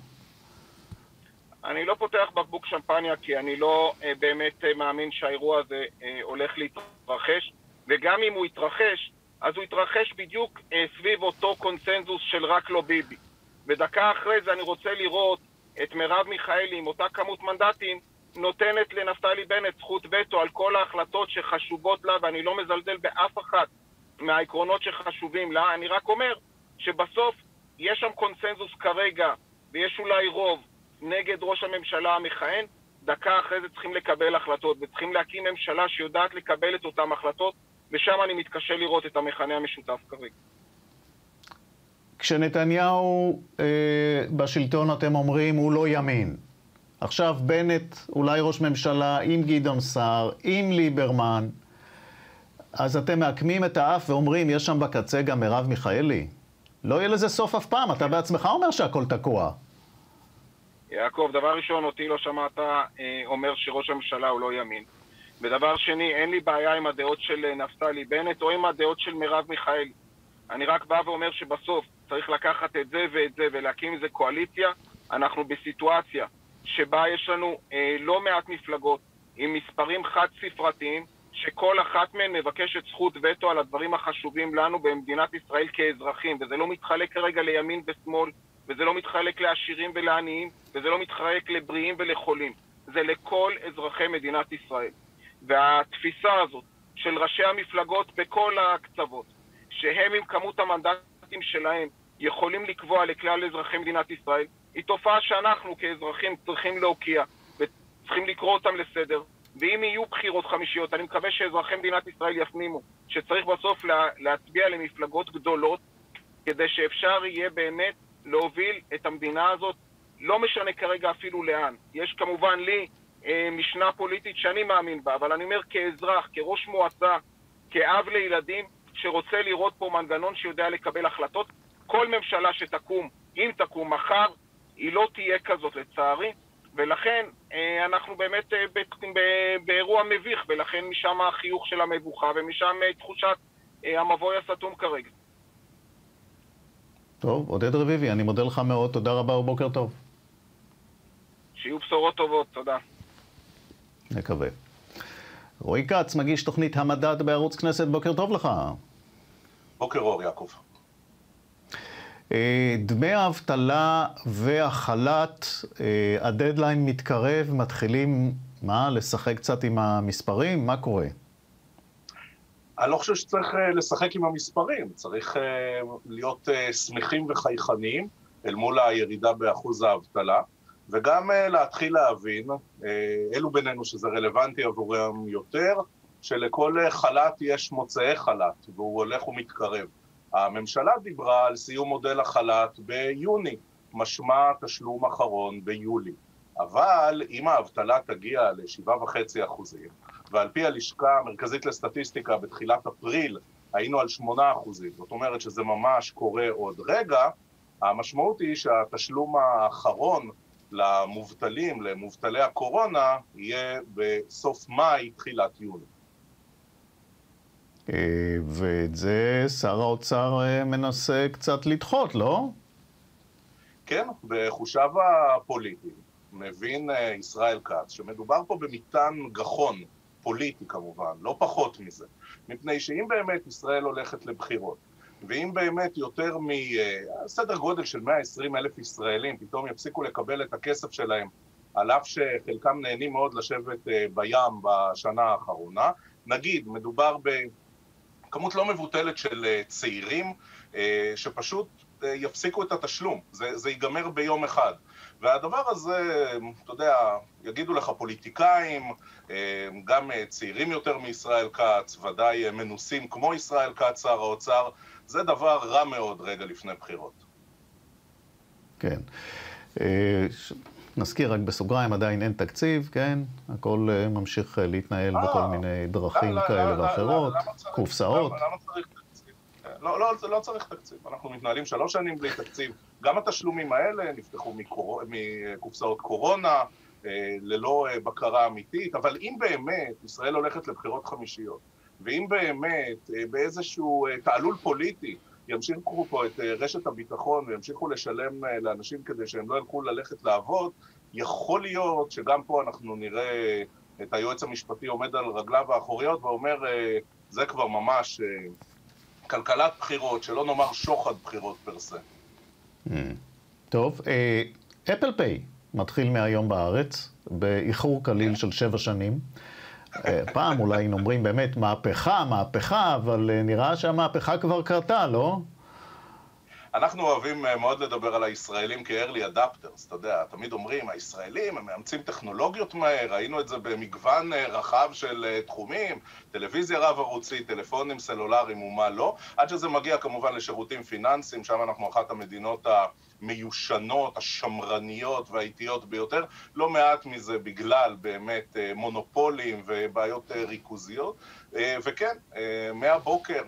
אני לא פותח בקבוק שמפניה כי אני לא באמת מאמין שהאירוע הזה הולך להתרחש, וגם אם הוא יתרחש, אז הוא יתרחש בדיוק סביב אותו קונצנזוס של רק לא ביבי. ודקה אחרי זה אני רוצה לראות את מרב מיכאלי עם אותה כמות מנדטים, נותנת לנפתלי בנט זכות וטו על כל ההחלטות שחשובות לה, ואני לא מזלזל באף אחת מהעקרונות שחשובים לה. אני רק אומר שבסוף יש שם קונסנזוס כרגע, ויש אולי רוב נגד ראש הממשלה המכהן. דקה אחרי זה צריכים לקבל החלטות, וצריכים להקים ממשלה שיודעת לקבל את אותם החלטות, ושם אני מתקשה לראות את המכנה המשותף כרגע. כשנתניהו בשלטון אתם אומרים הוא לא ימין. עכשיו בנט אולי ראש ממשלה עם גדעון סער, עם ליברמן, אז אתם מעקמים את האף ואומרים יש שם בקצה גם מרב מיכאלי. לא יהיה לזה סוף אף פעם, אתה בעצמך אומר שהכל תקוע. יעקב, דבר ראשון, אותי לא שמעת אומר שראש הממשלה הוא לא ימין. ודבר שני, אין לי בעיה עם הדעות של נפתלי בנט או עם הדעות של מרב מיכאלי. אני רק בא ואומר שבסוף צריך לקחת את זה ואת זה ולהקים איזה קואליציה. אנחנו בסיטואציה שבה יש לנו לא מעט מפלגות עם מספרים חד ספרתיים, שכל אחת מהן מבקשת זכות וטו על הדברים החשובים לנו במדינת ישראל כאזרחים, וזה לא מתחלק כרגע לימין ושמאל, וזה לא מתחלק לעשירים ולעניים, וזה לא מתחלק לבריאים ולחולים. זה לכל אזרחי מדינת ישראל. והתפיסה הזאת של ראשי המפלגות בכל הקצוות, שהם עם כמות המנדטים שלהם יכולים לקבוע לכלל אזרחי מדינת ישראל, היא תופעה שאנחנו כאזרחים צריכים להוקיע, וצריכים לקרוא אותם לסדר. ואם יהיו בחירות חמישיות, אני מקווה שאזרחי מדינת ישראל יפנימו שצריך בסוף להצביע למפלגות גדולות, כדי שאפשר יהיה באמת להוביל את המדינה הזאת, לא משנה כרגע אפילו לאן. יש כמובן לי משנה פוליטית שאני מאמין בה, אבל אני אומר כאזרח, כראש מועצה, כאב לילדים, שרוצה לראות פה מנגנון שיודע לקבל החלטות. כל ממשלה שתקום, אם תקום מחר, היא לא תהיה כזאת לצערי, ולכן אנחנו באמת באירוע מביך, ולכן משם החיוך של המבוכה, ומשם תחושת המבוי הסתום כרגע. טוב, עודד רביבי, אני מודה לך מאוד, תודה רבה ובוקר טוב. שיהיו בשורות טובות, תודה. נקווה. רועי כץ, מגיש תוכנית המדד בערוץ כנסת, בוקר טוב לך. בוקר אור, יעקב. דמי האבטלה והחל"ת, הדדליין מתקרב, מתחילים, לשחק קצת עם המספרים? מה קורה? אני לא חושב שצריך לשחק עם המספרים, צריך להיות שמחים וחייכניים אל מול הירידה באחוז האבטלה, וגם להתחיל להבין, אלו בינינו שזה רלוונטי עבורם יותר, שלכל חל"ת יש מוצאי חל"ת, והוא הולך ומתקרב. הממשלה דיברה על סיום מודל החל"ת ביוני, משמע תשלום אחרון ביולי. אבל אם האבטלה תגיע ל7.5%, ועל פי הלשכה המרכזית לסטטיסטיקה בתחילת אפריל היינו על 8%, זאת אומרת שזה ממש קורה עוד רגע, המשמעות היא שהתשלום האחרון למובטלים, למובטלי הקורונה, יהיה בסוף מאי, תחילת יוני. ואת זה שר האוצר מנסה קצת לדחות, לא? כן, בחושיו הפוליטי מבין ישראל כץ שמדובר פה במטען גחון פוליטי כמובן, לא פחות מזה, מפני שאם באמת ישראל הולכת לבחירות, ואם באמת יותר מסדר גודל של 120,000 ישראלים פתאום יפסיקו לקבל את הכסף שלהם, על אף שחלקם נהנים מאוד לשבת בים בשנה האחרונה, נגיד, מדובר בכמות לא מבוטלת של צעירים שפשוט יפסיקו את התשלום, זה ייגמר ביום אחד. והדבר הזה, אתה יודע, יגידו לך פוליטיקאים, גם צעירים יותר מישראל כץ, ודאי מנוסים כמו ישראל כץ, שר האוצר, זה דבר רע מאוד רגע לפני בחירות. כן. נזכיר רק בסוגריים, עדיין אין תקציב, כן? הכל ממשיך להתנהל בכל מיני דרכים כאלה ואחרות, קופסאות. למה צריך תקציב? לא צריך תקציב. אנחנו מתנהלים 3 שנים בלי תקציב. גם התשלומים האלה נפתחו מקופסאות קורונה, ללא בקרה אמיתית, אבל אם באמת ישראל הולכת לבחירות חמישיות, ואם באמת באיזשהו תעלול פוליטי ימשיכו פה את רשת הביטחון וימשיכו לשלם לאנשים כדי שהם לא ילכו ללכת לעבוד, יכול להיות שגם פה אנחנו נראה את היועץ המשפטי עומד על רגליו האחוריות ואומר, זה כבר ממש כלכלת בחירות, שלא נאמר שוחד בחירות פרסה. טוב, אפל פיי מתחיל מהיום בארץ, באיחור קליל של 7 שנים. פעם אולי נאמרים באמת מהפכה, אבל נראה שהמהפכה כבר קרתה, לא? אנחנו אוהבים מאוד לדבר על הישראלים כ-early adapters, אתה יודע, תמיד אומרים, הישראלים הם מאמצים טכנולוגיות מהר, ראינו את זה במגוון רחב של תחומים, טלוויזיה רב ערוצית, טלפונים סלולריים ומה לא, עד שזה מגיע כמובן לשירותים פיננסיים, שם אנחנו אחת המדינות המיושנות, השמרניות והאיטיות ביותר, לא מעט מזה בגלל באמת מונופולים ובעיות ריכוזיות, וכן, מהבוקר,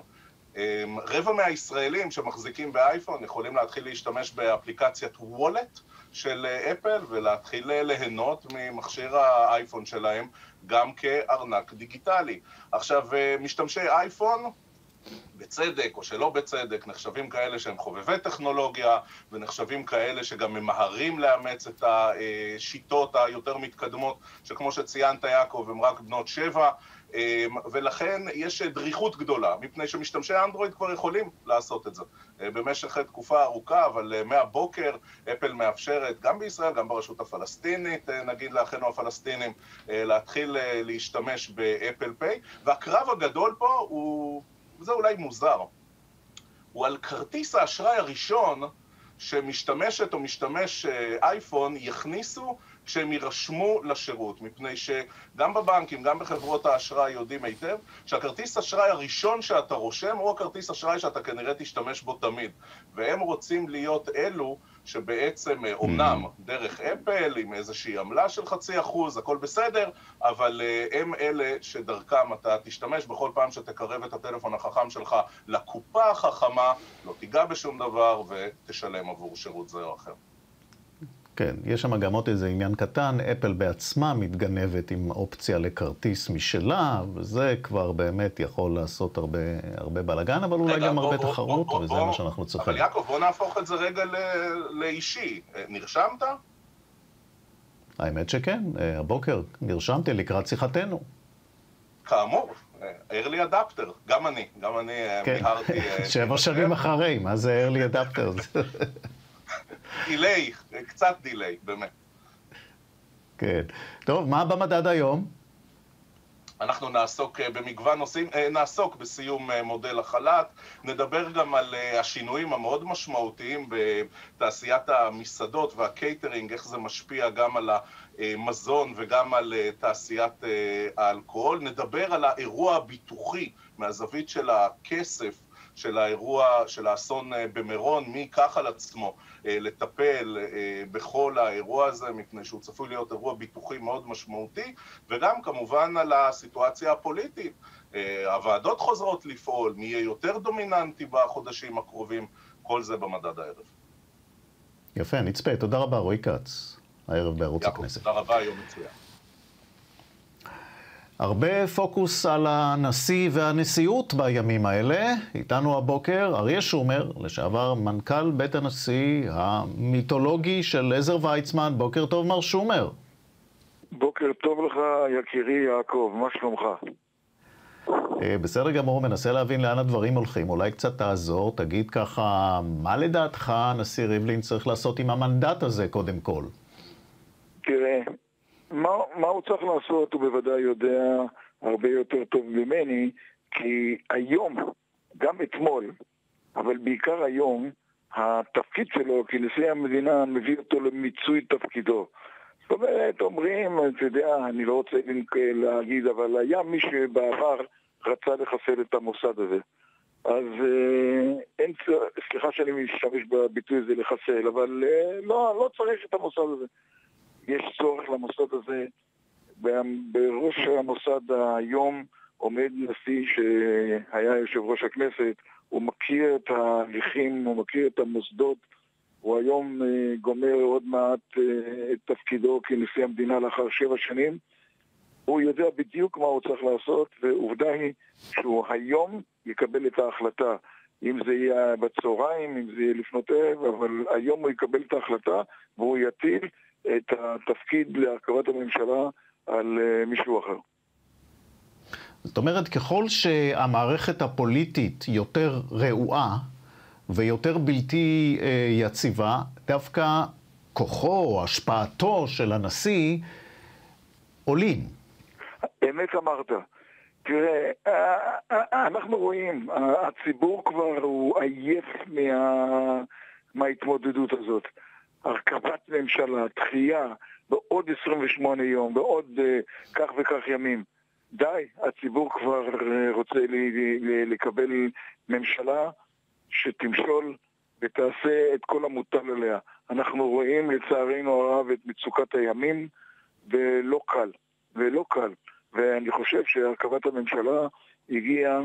רבע מהישראלים שמחזיקים באייפון יכולים להתחיל להשתמש באפליקציית וולט של אפל ולהתחיל ליהנות ממכשיר האייפון שלהם גם כארנק דיגיטלי. עכשיו, משתמשי אייפון, בצדק או שלא בצדק, נחשבים כאלה שהם חובבי טכנולוגיה ונחשבים כאלה שגם ממהרים לאמץ את השיטות היותר מתקדמות שכמו שציינת יעקב הם רק בנות 7, ולכן יש דריכות גדולה, מפני שמשתמשי אנדרואיד כבר יכולים לעשות את זה במשך תקופה ארוכה, אבל מהבוקר אפל מאפשרת גם בישראל, גם ברשות הפלסטינית, נגיד לאחינו הפלסטינים, להתחיל להשתמש באפל פיי, והקרב הגדול פה הוא, וזה אולי מוזר, הוא על כרטיס האשראי הראשון שמשתמשת או משתמש אייפון יכניסו כשהם יירשמו לשירות, מפני שגם בבנקים, גם בחברות האשראי יודעים היטב, שהכרטיס אשראי הראשון שאתה רושם הוא הכרטיס אשראי שאתה כנראה תשתמש בו תמיד. והם רוצים להיות אלו שבעצם אומנם דרך אפל עם איזושהי עמלה של 0.5%, הכל בסדר, אבל הם אלה שדרכם אתה תשתמש בכל פעם שתקרב את הטלפון החכם שלך לקופה החכמה, לא תיגע בשום דבר ותשלם עבור שירות זה או אחר. כן, יש שם גם עוד איזה עניין קטן, אפל בעצמה מתגנבת עם אופציה לכרטיס משלה, וזה כבר באמת יכול לעשות הרבה בלגן, אבל אולי גם הרבה תחרות, וזה מה שאנחנו צריכים. אבל יעקב, בוא נהפוך את זה רגע לאישי. נרשמת? האמת שכן, הבוקר נרשמתי לקראת שיחתנו. כאמור, early adapter, גם אני מיהרתי. 7 שנים אחרי, מה זה early adapter? דיליי, קצת דיליי, באמת. כן. טוב, מה במדד היום? אנחנו נעסוק במגוון נושאים, נעסוק בסיום מודל החל"ת, נדבר גם על השינויים המאוד משמעותיים בתעשיית המסעדות והקייטרינג, איך זה משפיע גם על המזון וגם על תעשיית האלכוהול, נדבר על האירוע הביטוחי מהזווית של הכסף, של האירוע, של האסון במירון, מי ייקח על עצמו לטפל בכל האירוע הזה, מפני שהוא צפוי להיות אירוע ביטוחי מאוד משמעותי, וגם כמובן על הסיטואציה הפוליטית. הוועדות חוזרות לפעול, מי יהיה יותר דומיננטי בחודשים הקרובים, כל זה במדד הערב. יפה, נצפה. תודה רבה, רועי כץ, הערב בערוץ הכנסת. תודה רבה, יום מצוין. הרבה פוקוס על הנשיא והנשיאות בימים האלה. איתנו הבוקר אריה שומר, לשעבר מנכ"ל בית הנשיא המיתולוגי של עזר ויצמן. בוקר טוב, מר שומר. בוקר טוב לך, יקירי יעקב, מה שלומך? בסדר גמור, מנסה להבין לאן הדברים הולכים. אולי קצת תעזור, תגיד ככה, מה לדעתך הנשיא ריבלין צריך לעשות עם המנדט הזה קודם כל? תראה, מה הוא צריך לעשות הוא בוודאי יודע הרבה יותר טוב ממני, כי היום, גם אתמול, אבל בעיקר היום, התפקיד שלו כנשיא המדינה מביא אותו למיצוי תפקידו. זאת אומרת, אומרים, אתה יודע, אני לא רוצה להגיד, אבל היה מי שבעבר רצה לחסל את המוסד הזה. אז אין, סליחה שאני משתמש בביטוי הזה לחסל, אבל לא צריך את המוסד הזה. יש צורך למוסד הזה. בראש המוסד היום עומד נשיא שהיה יושב ראש הכנסת, הוא מכיר את ההליכים, הוא מכיר את המוסדות, הוא היום גומר עוד מעט את תפקידו כנשיא המדינה לאחר 7 שנים, הוא יודע בדיוק מה הוא צריך לעשות, ועובדה היא שהוא היום יקבל את ההחלטה, אם זה יהיה בצהריים, אם זה יהיה לפנות ערב, אבל היום הוא יקבל את ההחלטה, והוא יטיל את התפקיד להרכבת הממשלה על מישהו אחר. זאת אומרת, ככל שהמערכת הפוליטית יותר רעועה ויותר בלתי יציבה, דווקא כוחו או השפעתו של הנשיא עולים. אמת אמרת. תראה, אנחנו רואים, הציבור כבר הוא עייף מההתמודדות הזאת. הרכבת ממשלה, דחייה, בעוד 28 יום, בעוד כך וכך ימים. די, הציבור כבר רוצה לקבל ממשלה שתמשול ותעשה את כל המוטל עליה. אנחנו רואים לצערנו הרב את מצוקת הימים, ולא קל. ואני חושב שהרכבת הממשלה הגיעה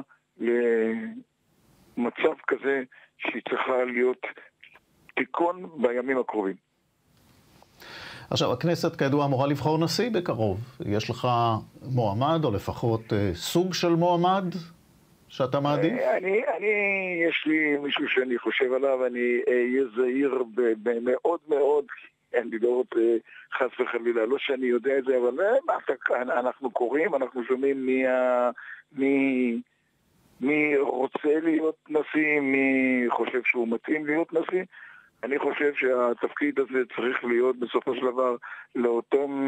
למצב כזה שהיא צריכה להיות תיקון בימים הקרובים. עכשיו, הכנסת כידוע אמורה לבחור נשיא בקרוב. יש לך מועמד, או לפחות סוג של מועמד שאתה מעדיף? יש לי מישהו שאני חושב עליו, אני אהיה זהיר מאוד מאוד, אני לא רוצה חס וחלילה, לא שאני יודע את זה, אבל אנחנו קוראים, אנחנו שומעים מי רוצה להיות נשיא, מי חושב שהוא מתאים להיות נשיא. אני חושב שהתפקיד הזה צריך להיות בסופו של דבר לאותם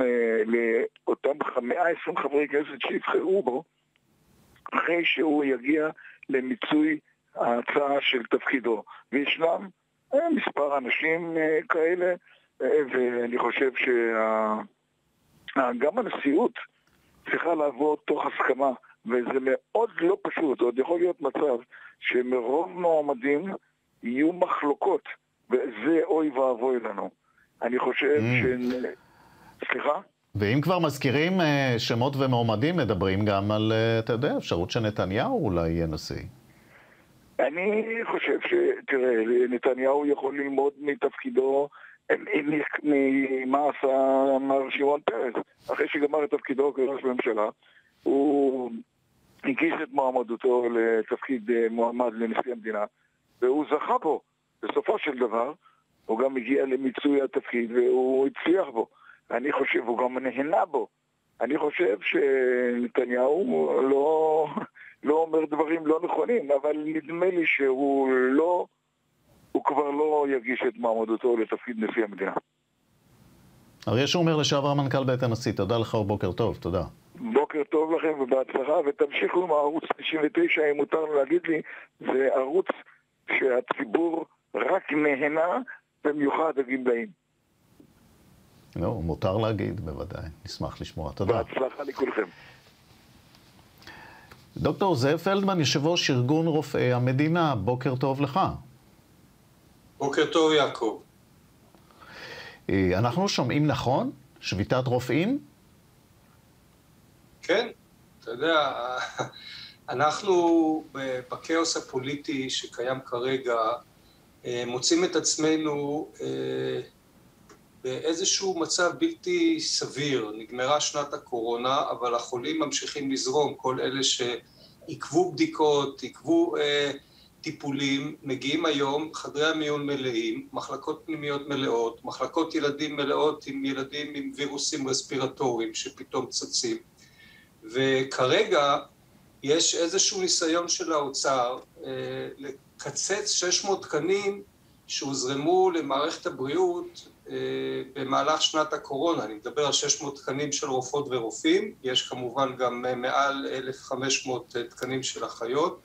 120 חברי כנסת שיבחרו בו, אחרי שהוא יגיע למיצוי ההצעה של תפקידו. וישנם מספר אנשים כאלה, ואני חושב שגם הנשיאות צריכה לעבוד תוך הסכמה, וזה מאוד לא פשוט. עוד יכול להיות מצב שמרוב מועמדים יהיו מחלוקות, וזה אוי ואבוי לנו. אני חושב סליחה? ואם כבר מזכירים שמות ומועמדים, מדברים גם על, אתה יודע, אפשרות שנתניהו אולי יהיה נשיא. אני חושב תראה, נתניהו יכול ללמוד מתפקידו, ממה עשה מר שמעון פרס. אחרי שגמר את תפקידו כראש ממשלה, הוא הגיש את מועמדותו לתפקיד מועמד לנשיא המדינה, והוא זכה בו. בסופו של דבר, הוא גם הגיע למיצוי התפקיד, והוא הצליח בו. אני חושב, הוא גם נהנה בו. אני חושב שנתניהו לא אומר דברים לא נכונים, אבל נדמה לי שהוא כבר לא יגיש את מעמדותו לתפקיד נשיא המדינה. אריה שומר, לשעבר מנכ"ל בית הנשיא, תודה לך ובוקר טוב, תודה. בוקר טוב לכם ובהצלחה, ותמשיכו עם הערוץ 99, אם מותר להגיד לי, זה ערוץ שהציבור רק נהנה, במיוחד הגמלאים. לא, מותר להגיד, בוודאי. נשמח לשמוע. תודה. בהצלחה לכולכם. דוקטור זאב פלדמן, יושב ראש ארגון רופאי המדינה, בוקר טוב לך. בוקר טוב, יעקב. אנחנו שומעים נכון? שביתת רופאים? כן, אתה יודע, אנחנו בכאוס הפוליטי שקיים כרגע, מוצאים את עצמנו באיזשהו מצב בלתי סביר. נגמרה שנת הקורונה, אבל החולים ממשיכים לזרום. כל אלה שעיכבו בדיקות, עיכבו טיפולים, מגיעים היום, חדרי המיון מלאים, מחלקות פנימיות מלאות, מחלקות ילדים מלאות עם ילדים עם וירוסים רספירטוריים שפתאום צצים. וכרגע יש איזשהו ניסיון של האוצר לקצץ 600 תקנים שהוזרמו למערכת הבריאות במהלך שנת הקורונה. אני מדבר על 600 תקנים של רופאות ורופאים, יש כמובן גם מעל 1,500 תקנים של אחיות,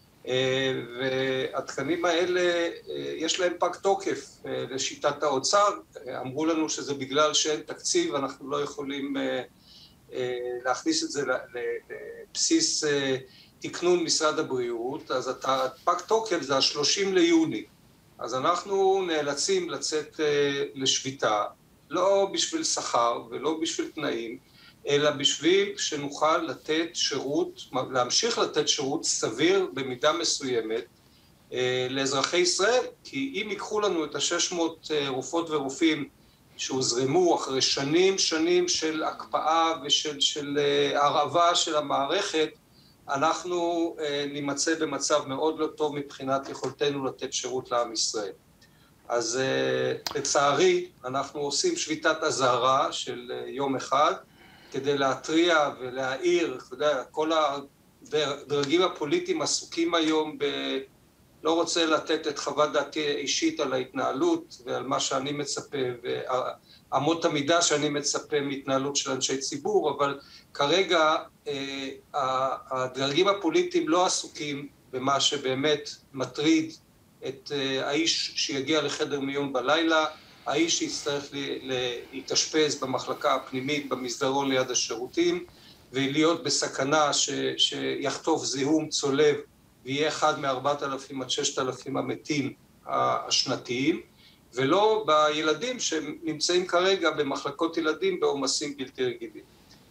והתקנים האלה יש להם פג תוקף לשיטת האוצר. אמרו לנו שזה בגלל שאין תקציב, אנחנו לא יכולים להכניס את זה לבסיס תקנון משרד הבריאות, אז הפג תוקף זה ה-30 ליוני. אז אנחנו נאלצים לצאת לשביתה, לא בשביל שכר ולא בשביל תנאים, אלא בשביל שנוכל לתת שירות, להמשיך לתת שירות סביר במידה מסוימת לאזרחי ישראל, כי אם ייקחו לנו את ה-600 רופאות ורופאים שהוזרמו אחרי שנים של הקפאה ושל הרעבה של המערכת, אנחנו נימצא במצב מאוד לא טוב מבחינת יכולתנו לתת שירות לעם ישראל. אז לצערי אנחנו עושים שביתת אזהרה של יום אחד, כדי להתריע ולהעיר. אתה יודע, כל הדרגים הפוליטיים עסוקים היום לא רוצה לתת את חוות דעתי אישית על ההתנהלות ועל מה שאני מצפה ואמות המידה שאני מצפה מהתנהלות של אנשי ציבור, אבל כרגע הדרגים הפוליטיים לא עסוקים במה שבאמת מטריד את האיש שיגיע לחדר מיון בלילה, האיש שיצטרך להתאשפז במחלקה הפנימית במסדרון ליד השירותים, ולהיות בסכנה שיחטוף זיהום צולב ויהיה אחד מ-4,000 עד 6,000 המתים השנתיים, ולא בילדים שנמצאים כרגע במחלקות ילדים בעומסים בלתי רגילים.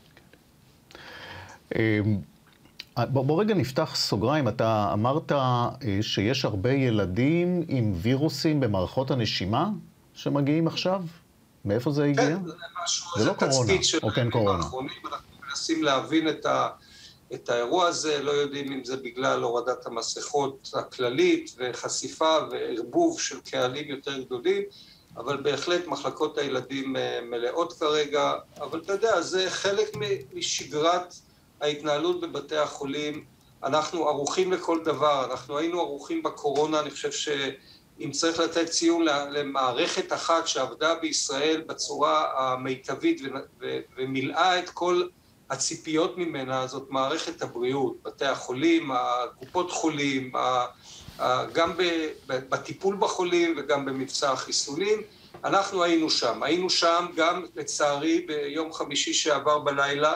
בוא רגע נפתח סוגריים. אתה אמרת שיש הרבה ילדים עם וירוסים במערכות הנשימה שמגיעים עכשיו? מאיפה זה הגיע? כן, זה לא קורונה, או כן קורונה. אנחנו מנסים להבין את האירוע הזה, לא יודעים אם זה בגלל הורדת המסכות הכללית וחשיפה וערבוב של קהלים יותר גדולים, אבל בהחלט מחלקות הילדים מלאות כרגע, אבל אתה יודע, זה חלק משגרת ההתנהלות בבתי החולים. אנחנו ערוכים לכל דבר, אנחנו היינו ערוכים בקורונה, אני חושב שאם צריך לתת ציון למערכת אחת שעבדה בישראל בצורה המיטבית ומילאה את כל הציפיות ממנה, זאת מערכת הבריאות, בתי החולים, הקופות חולים, גם בטיפול בחולים וגם במבצע החיסונים. אנחנו היינו שם גם לצערי ביום חמישי שעבר בלילה,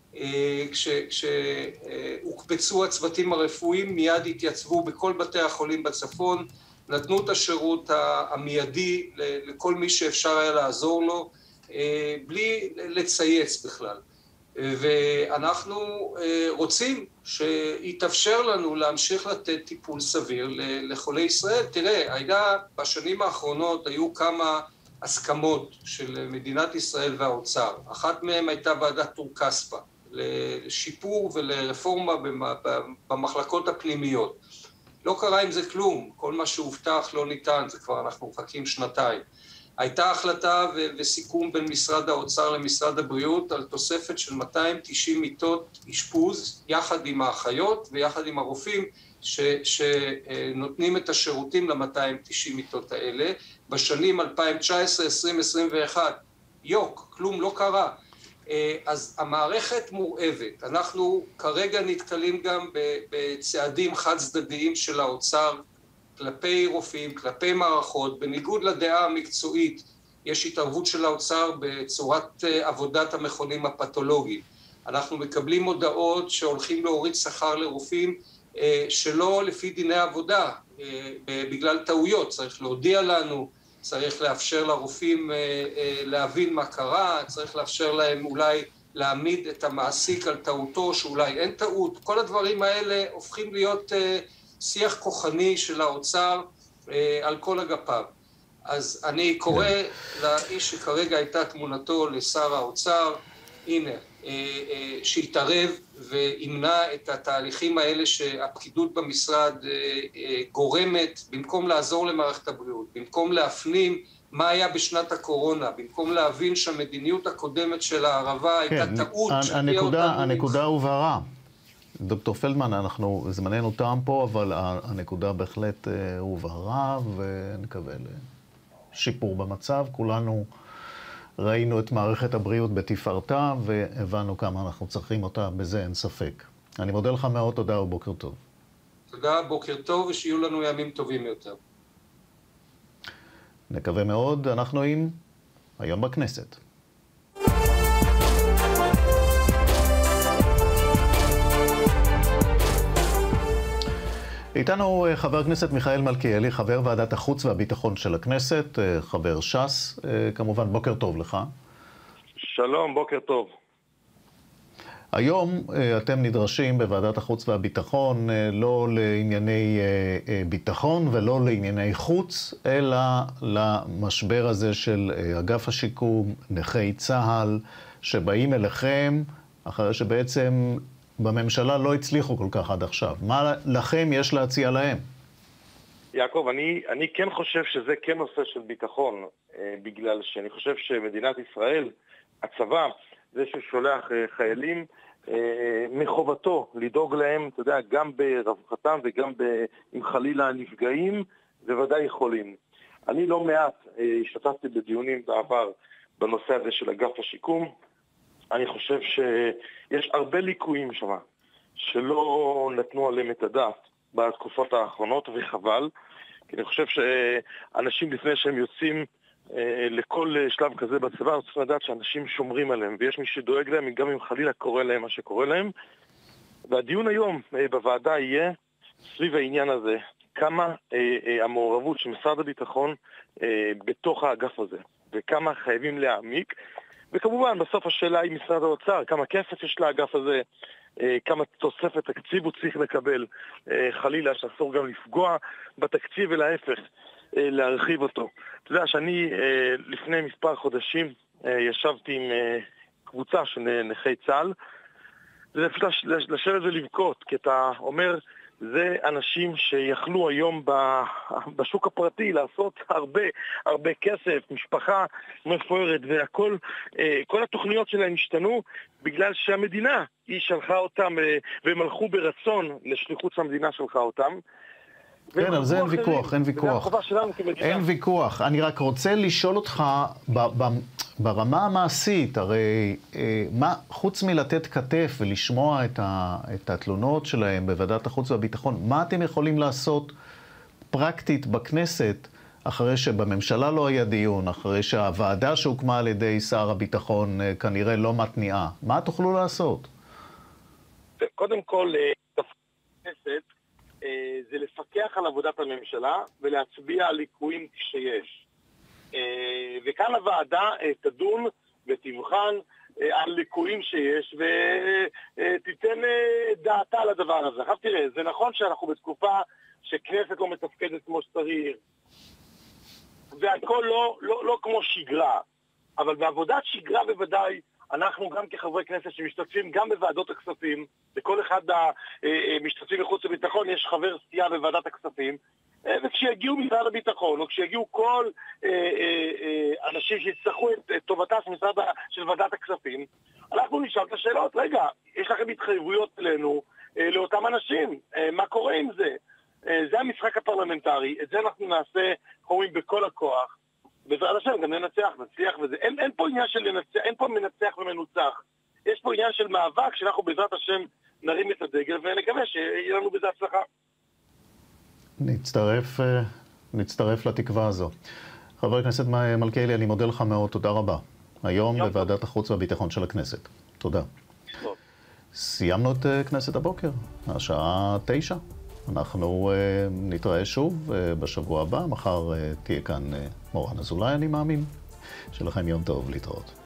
כשהוקפצו הצוותים הרפואיים, מיד התייצבו בכל בתי החולים בצפון, נתנו את השירות המיידי לכל מי שאפשר היה לעזור לו, בלי לצייץ בכלל. ואנחנו רוצים שיתאפשר לנו להמשיך לתת טיפול סביר לחולי ישראל. תראה, בשנים האחרונות היו כמה הסכמות של מדינת ישראל והאוצר. אחת מהן הייתה ועדת טור-כספא, לשיפור ולרפורמה במחלקות הפנימיות. לא קרה עם זה כלום, כל מה שהובטח לא ניתן, זה כבר אנחנו מחכים שנתיים. הייתה החלטה וסיכום בין משרד האוצר למשרד הבריאות על תוספת של 290 מיטות אשפוז, יחד עם האחיות ויחד עם הרופאים שנותנים את השירותים ל-290 מיטות האלה, בשנים 2019, 2021, כלום לא קרה. אז המערכת מורעבת, אנחנו כרגע נתקלים גם בצעדים חד צדדיים של האוצר, כלפי רופאים, כלפי מערכות, בניגוד לדעה המקצועית, יש התערבות של האוצר בצורת עבודת המכונים הפתולוגיים. אנחנו מקבלים הודעות שהולכים להוריד שכר לרופאים שלא לפי דיני עבודה, בגלל טעויות, צריך להודיע לנו, צריך לאפשר לרופאים להבין מה קרה, צריך לאפשר להם אולי להעמיד את המעסיק על טעותו, שאולי אין טעות. כל הדברים האלה הופכים להיות שיח כוחני של האוצר על כל אגפיו. אז אני קורא לאיש שכרגע הייתה תמונתו לשר האוצר, הנה, שיתערב וימנע את התהליכים האלה שהפקידות במשרד גורמת, במקום לעזור למערכת הבריאות, במקום להפנים מה היה בשנת הקורונה, במקום להבין שהמדיניות הקודמת של הערבה הייתה טעות. הנקודה הובהרה. דוקטור פלדמן, זמננו תם פה, אבל הנקודה בהחלט הובהרה, ונקווה לשיפור במצב. כולנו ראינו את מערכת הבריאות בתפארתה, והבנו כמה אנחנו צריכים אותה, בזה אין ספק. אני מודה לך מאוד, תודה ובוקר טוב. תודה, בוקר טוב, ושיהיו לנו ימים טובים יותר. נקווה מאוד, אנחנו עם היום בכנסת. איתנו חבר הכנסת מיכאל מלכיאלי, חבר ועדת החוץ והביטחון של הכנסת, חבר ש"ס, כמובן בוקר טוב לך. שלום, בוקר טוב. היום אתם נדרשים בוועדת החוץ והביטחון לא לענייני ביטחון ולא לענייני חוץ, אלא למשבר הזה של אגף השיקום, נכי צה"ל, שבאים אליכם אחרי שבעצם בממשלה לא הצליחו כל כך עד עכשיו. מה לכם יש להציע להם? יעקב, אני כן חושב שזה כן נושא של ביטחון, בגלל שאני חושב שמדינת ישראל, הצבא, זה ששולח חיילים, מחובתו לדאוג להם, אתה יודע, גם ברווחתם וגם אם חלילה נפגעים, בוודאי יכולים. אני לא מעט השתתפתי בדיונים בעבר בנושא הזה של אגף השיקום. אני חושב שיש הרבה ליקויים שם שלא נתנו עליהם את הדעת בתקופות האחרונות, וחבל, כי אני חושב שאנשים לפני שהם יוצאים לכל שלב כזה בצבא, צריכים לדעת שאנשים שומרים עליהם, ויש מי שדואג להם גם אם חלילה קורה להם מה שקורה להם. והדיון היום בוועדה יהיה סביב העניין הזה, כמה המעורבות של משרד הביטחון בתוך האגף הזה, וכמה חייבים להעמיק, וכמובן בסוף השאלה היא משרד האוצר, כמה כסף יש לאגף הזה, כמה תוספת תקציב הוא צריך לקבל, חלילה שאסור גם לפגוע בתקציב ולהפך, להרחיב אותו. אתה יודע שאני לפני מספר חודשים ישבתי עם קבוצה של נכי צה"ל, זה פשוט לשבת ולבכות, כי אתה אומר, זה אנשים שיכלו היום בשוק הפרטי לעשות הרבה כסף, משפחה מפוארת, והכל, כל התוכניות שלהם השתנו בגלל שהמדינה היא שלחה אותם, והם הלכו ברצון לשליחות שהמדינה שלחה אותם. כן, על זה אין ויכוח, אין ויכוח. אין ויכוח. אני רק רוצה לשאול אותך, ברמה המעשית, הרי חוץ מלתת כתף ולשמוע את התלונות שלהם בוועדת החוץ והביטחון, מה אתם יכולים לעשות פרקטית בכנסת, אחרי שבממשלה לא היה דיון, אחרי שהוועדה שהוקמה על ידי שר הביטחון כנראה לא מתניעה? מה תוכלו לעשות? קודם כל, בכנסת, זה לפקח על עבודת הממשלה ולהצביע על ליקויים כשיש. וכאן הוועדה תדון ותבחן על ליקויים שיש ותיתן דעתה על הדבר הזה. עכשיו תראה, זה נכון שאנחנו בתקופה שכנסת לא מתפקדת כמו שצריך, והכל לא כמו שגרה, אבל בעבודת שגרה בוודאי אנחנו גם כחברי כנסת שמשתתפים גם בוועדות הכספים, לכל אחד המשתתפים מחוץ לביטחון יש חבר סיעה בוועדת הכספים, וכשיגיעו משרד הביטחון, או כשיגיעו כל אנשים שיצטרכו את טובתה של ועדת הכספים, אנחנו נשאל את השאלות, רגע, יש לכם התחייבויות אלינו, לאותם אנשים, מה קורה עם זה? זה המשחק הפרלמנטרי, את זה אנחנו נעשה, קוראים בכל הכוח, בעזרת השם גם נצליח וזה. אין פה עניין של לנצח, אין פה מנצח ומנוצח. יש פה עניין של מאבק שאנחנו בעזרת השם נרים את הדגל ונקווה שיהיה לנו בזה הצלחה. נצטרף לתקווה הזו. חבר הכנסת מלכיאלי, אני מודה לך מאוד, תודה רבה. היום בוועדת החוץ והביטחון של הכנסת. תודה. סיימנו את כנסת הבוקר, השעה 9. אנחנו נתראה שוב בשבוע הבא, מחר תהיה כאן מורן אזולאי, אני מאמין. שלכם יום טוב, להתראות.